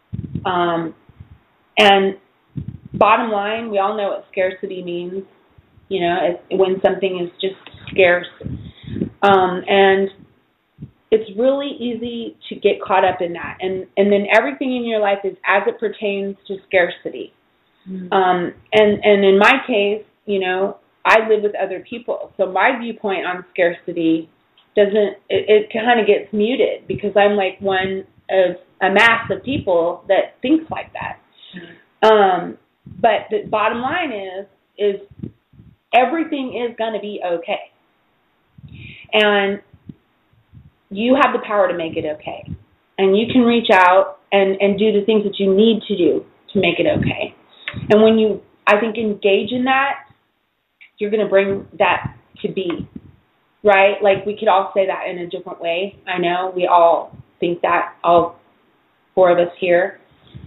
Speaker 5: And bottom line, we all know what scarcity means. You know, it's when something is just scarce. And it's really easy to get caught up in that. And then everything in your life is as it pertains to scarcity. Mm-hmm. And in my case, you know, I live with other people. So my viewpoint on scarcity it kind of gets muted, because I'm like one of a mass of people that thinks like that. Mm-hmm. But the bottom line is everything is going to be okay. And you have the power to make it okay. And you can reach out and do the things that you need to do to make it okay. And when you, I think, engage in that, you're going to bring that to be, right? Like, we could all say that in a different way. I know we all think that, all four of us here.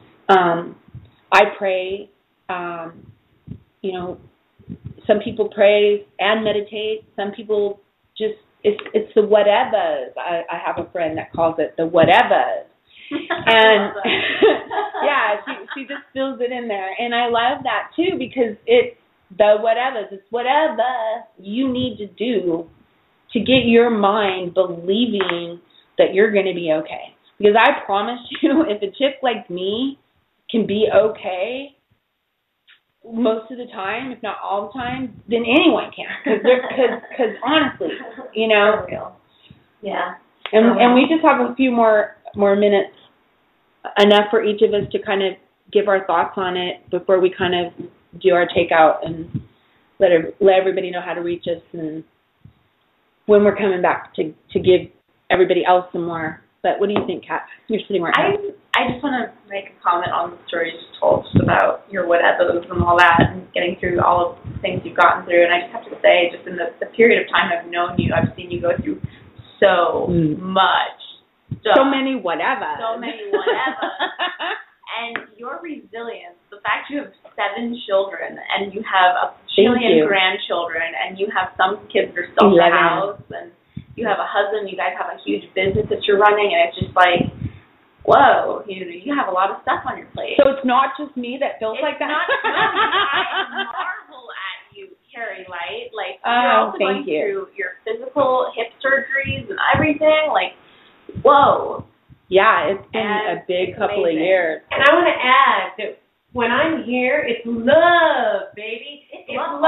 Speaker 5: I pray, you know, some people pray and meditate. Some people just, it's the whatevers. I have a friend that calls it the whatevers. And yeah, she just fills it in there. And I love that too, because it's the whatevers. It's whatever you need to do to get your mind believing that you're going to be okay. Because I promise you, if a chick like me can be okay most of the time, if not all the time, then anyone can. Because honestly, you know.
Speaker 7: Yeah.
Speaker 5: And we just have a few more minutes, enough for each of us to kind of give our thoughts on it before we kind of do our takeout and let everybody know how to reach us and when we're coming back to give everybody else some more. But what do you think, Kat? You're sitting right now.
Speaker 4: I just want to make a comment on the story you just told, just about your whatevers and all that, and getting through all of the things you've gotten through. And I just have to say, just in the period of time I've known you, I've seen you go through so much stuff.
Speaker 5: So many whatever.
Speaker 4: And your resilience, the fact you have 7 children, and you have a million grandchildren, and you have some kids that are still in the house, and you have a husband, you guys have a huge business that you're running, and it's just like, whoa, you have a lot of stuff on your plate.
Speaker 5: So it's not just me that feels like that?
Speaker 4: I marvel at you, Kari Light. Like, you're also going through your physical hip surgeries and everything. Like, whoa.
Speaker 5: Yeah, it's been a big couple of years.
Speaker 6: And I want to add that when I'm here, it's love, baby. It's love.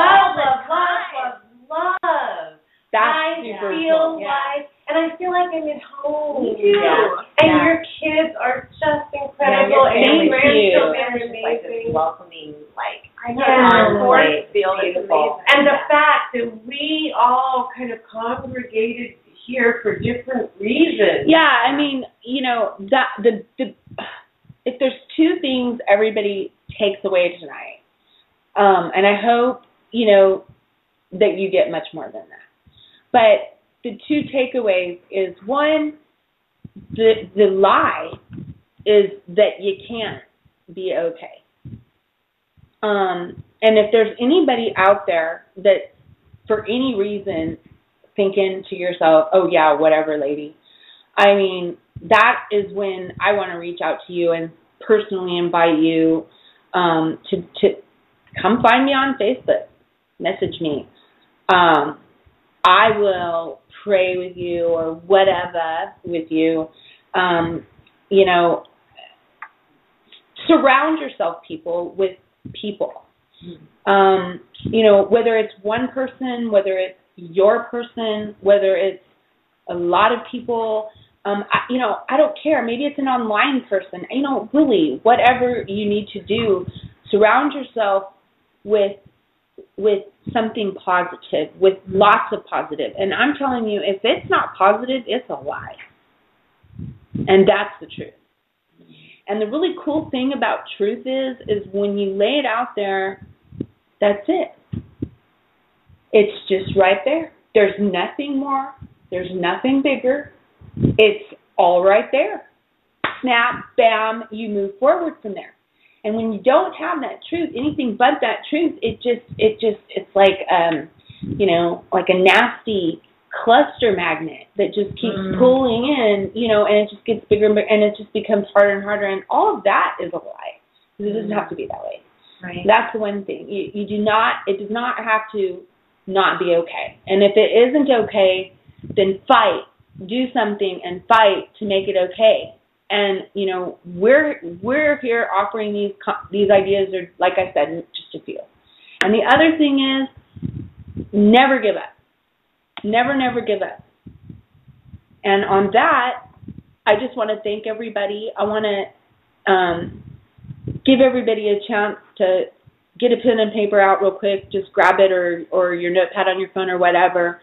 Speaker 6: I feel like, and I feel like I'm at home.
Speaker 4: Me too.
Speaker 6: And your kids are just incredible. And your grandchildren are amazing.
Speaker 7: Welcoming, like,
Speaker 4: I know.
Speaker 7: Beautiful.
Speaker 6: And the fact that we all kind of congregated here for different reasons.
Speaker 5: Yeah, I mean, you know, that if there's 2 things everybody takes away tonight, and I hope, you know, that you get much more than that. But the 2 takeaways is, one, the lie is that you can't be okay. And if there's anybody out there that, for any reason, thinking to yourself, oh yeah, whatever, lady, I mean, that is when I want to reach out to you and personally invite you to come find me on Facebook, message me. I will pray with you or whatever with you. You know, surround yourself, with people. You know, whether it's one person, whether it's your person, whether it's a lot of people, you know, I don't care. Maybe it's an online person. You know, really, whatever you need to do, Surround yourself with something positive, with lots of positive. And I'm telling you, if it's not positive, it's a lie. And that's the truth. And the really cool thing about truth is when you lay it out there, that's it. It's just right there. There's nothing more. There's nothing bigger. It's all right there. Snap, bam, you move forward from there. And when you don't have that truth, anything but that truth, it's like, like a nasty cluster magnet that just keeps pulling in, and it just gets bigger and bigger, and it just becomes harder and harder. And all of that is a lie. It doesn't have to be that way.
Speaker 7: Right.
Speaker 5: That's the one thing. It does not have to not be okay. And if it isn't okay, then fight. Do something and fight to make it okay. And, we're here offering these ideas, or like I said, just a few. And the other thing is, never give up. Never, never give up. And on that, I just want to thank everybody. I want to give everybody a chance to get a pen and paper out real quick. Just grab it, or your notepad on your phone or whatever.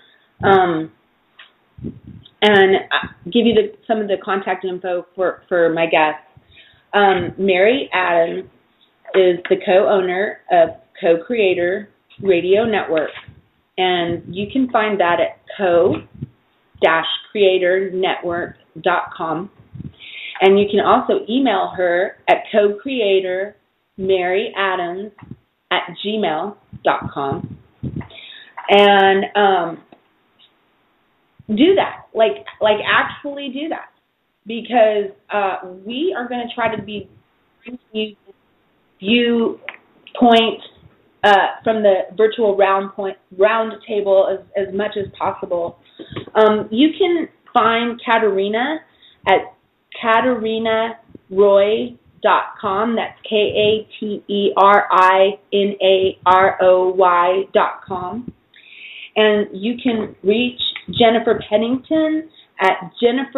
Speaker 5: And give you some of the contact info for my guests. Mary Adams is the co-owner of Co-Creator Radio Network, and you can find that at co-creatornetwork.com. And you can also email her at co-creatormaryadams@gmail.com. And do that, like actually do that, because we are going to try to be bringing you viewpoint from the virtual round table as much as possible. You can find Katerina at KaterinaRoy.com. That's KaterinaRoy.com. And you can reach Jennifer Pennington at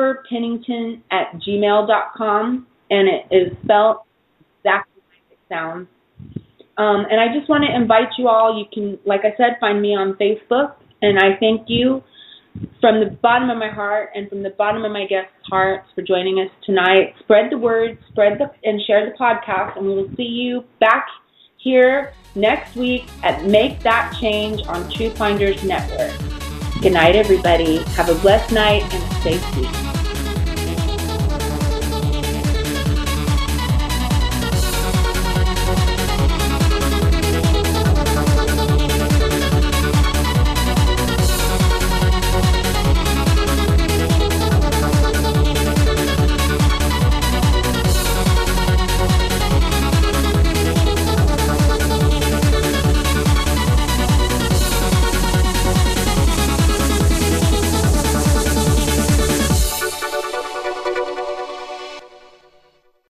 Speaker 5: jenniferpennington@gmail.com, and it is spelled exactly like it sounds. And I just want to invite you all. You can, like I said, find me on Facebook, and I thank you from the bottom of my heart and from the bottom of my guests' hearts for joining us tonight. Spread the word, and share the podcast, and we will see you back here next week at Make That Change on Truth Finders Network. Good night, everybody. Have a blessed night and stay sweet.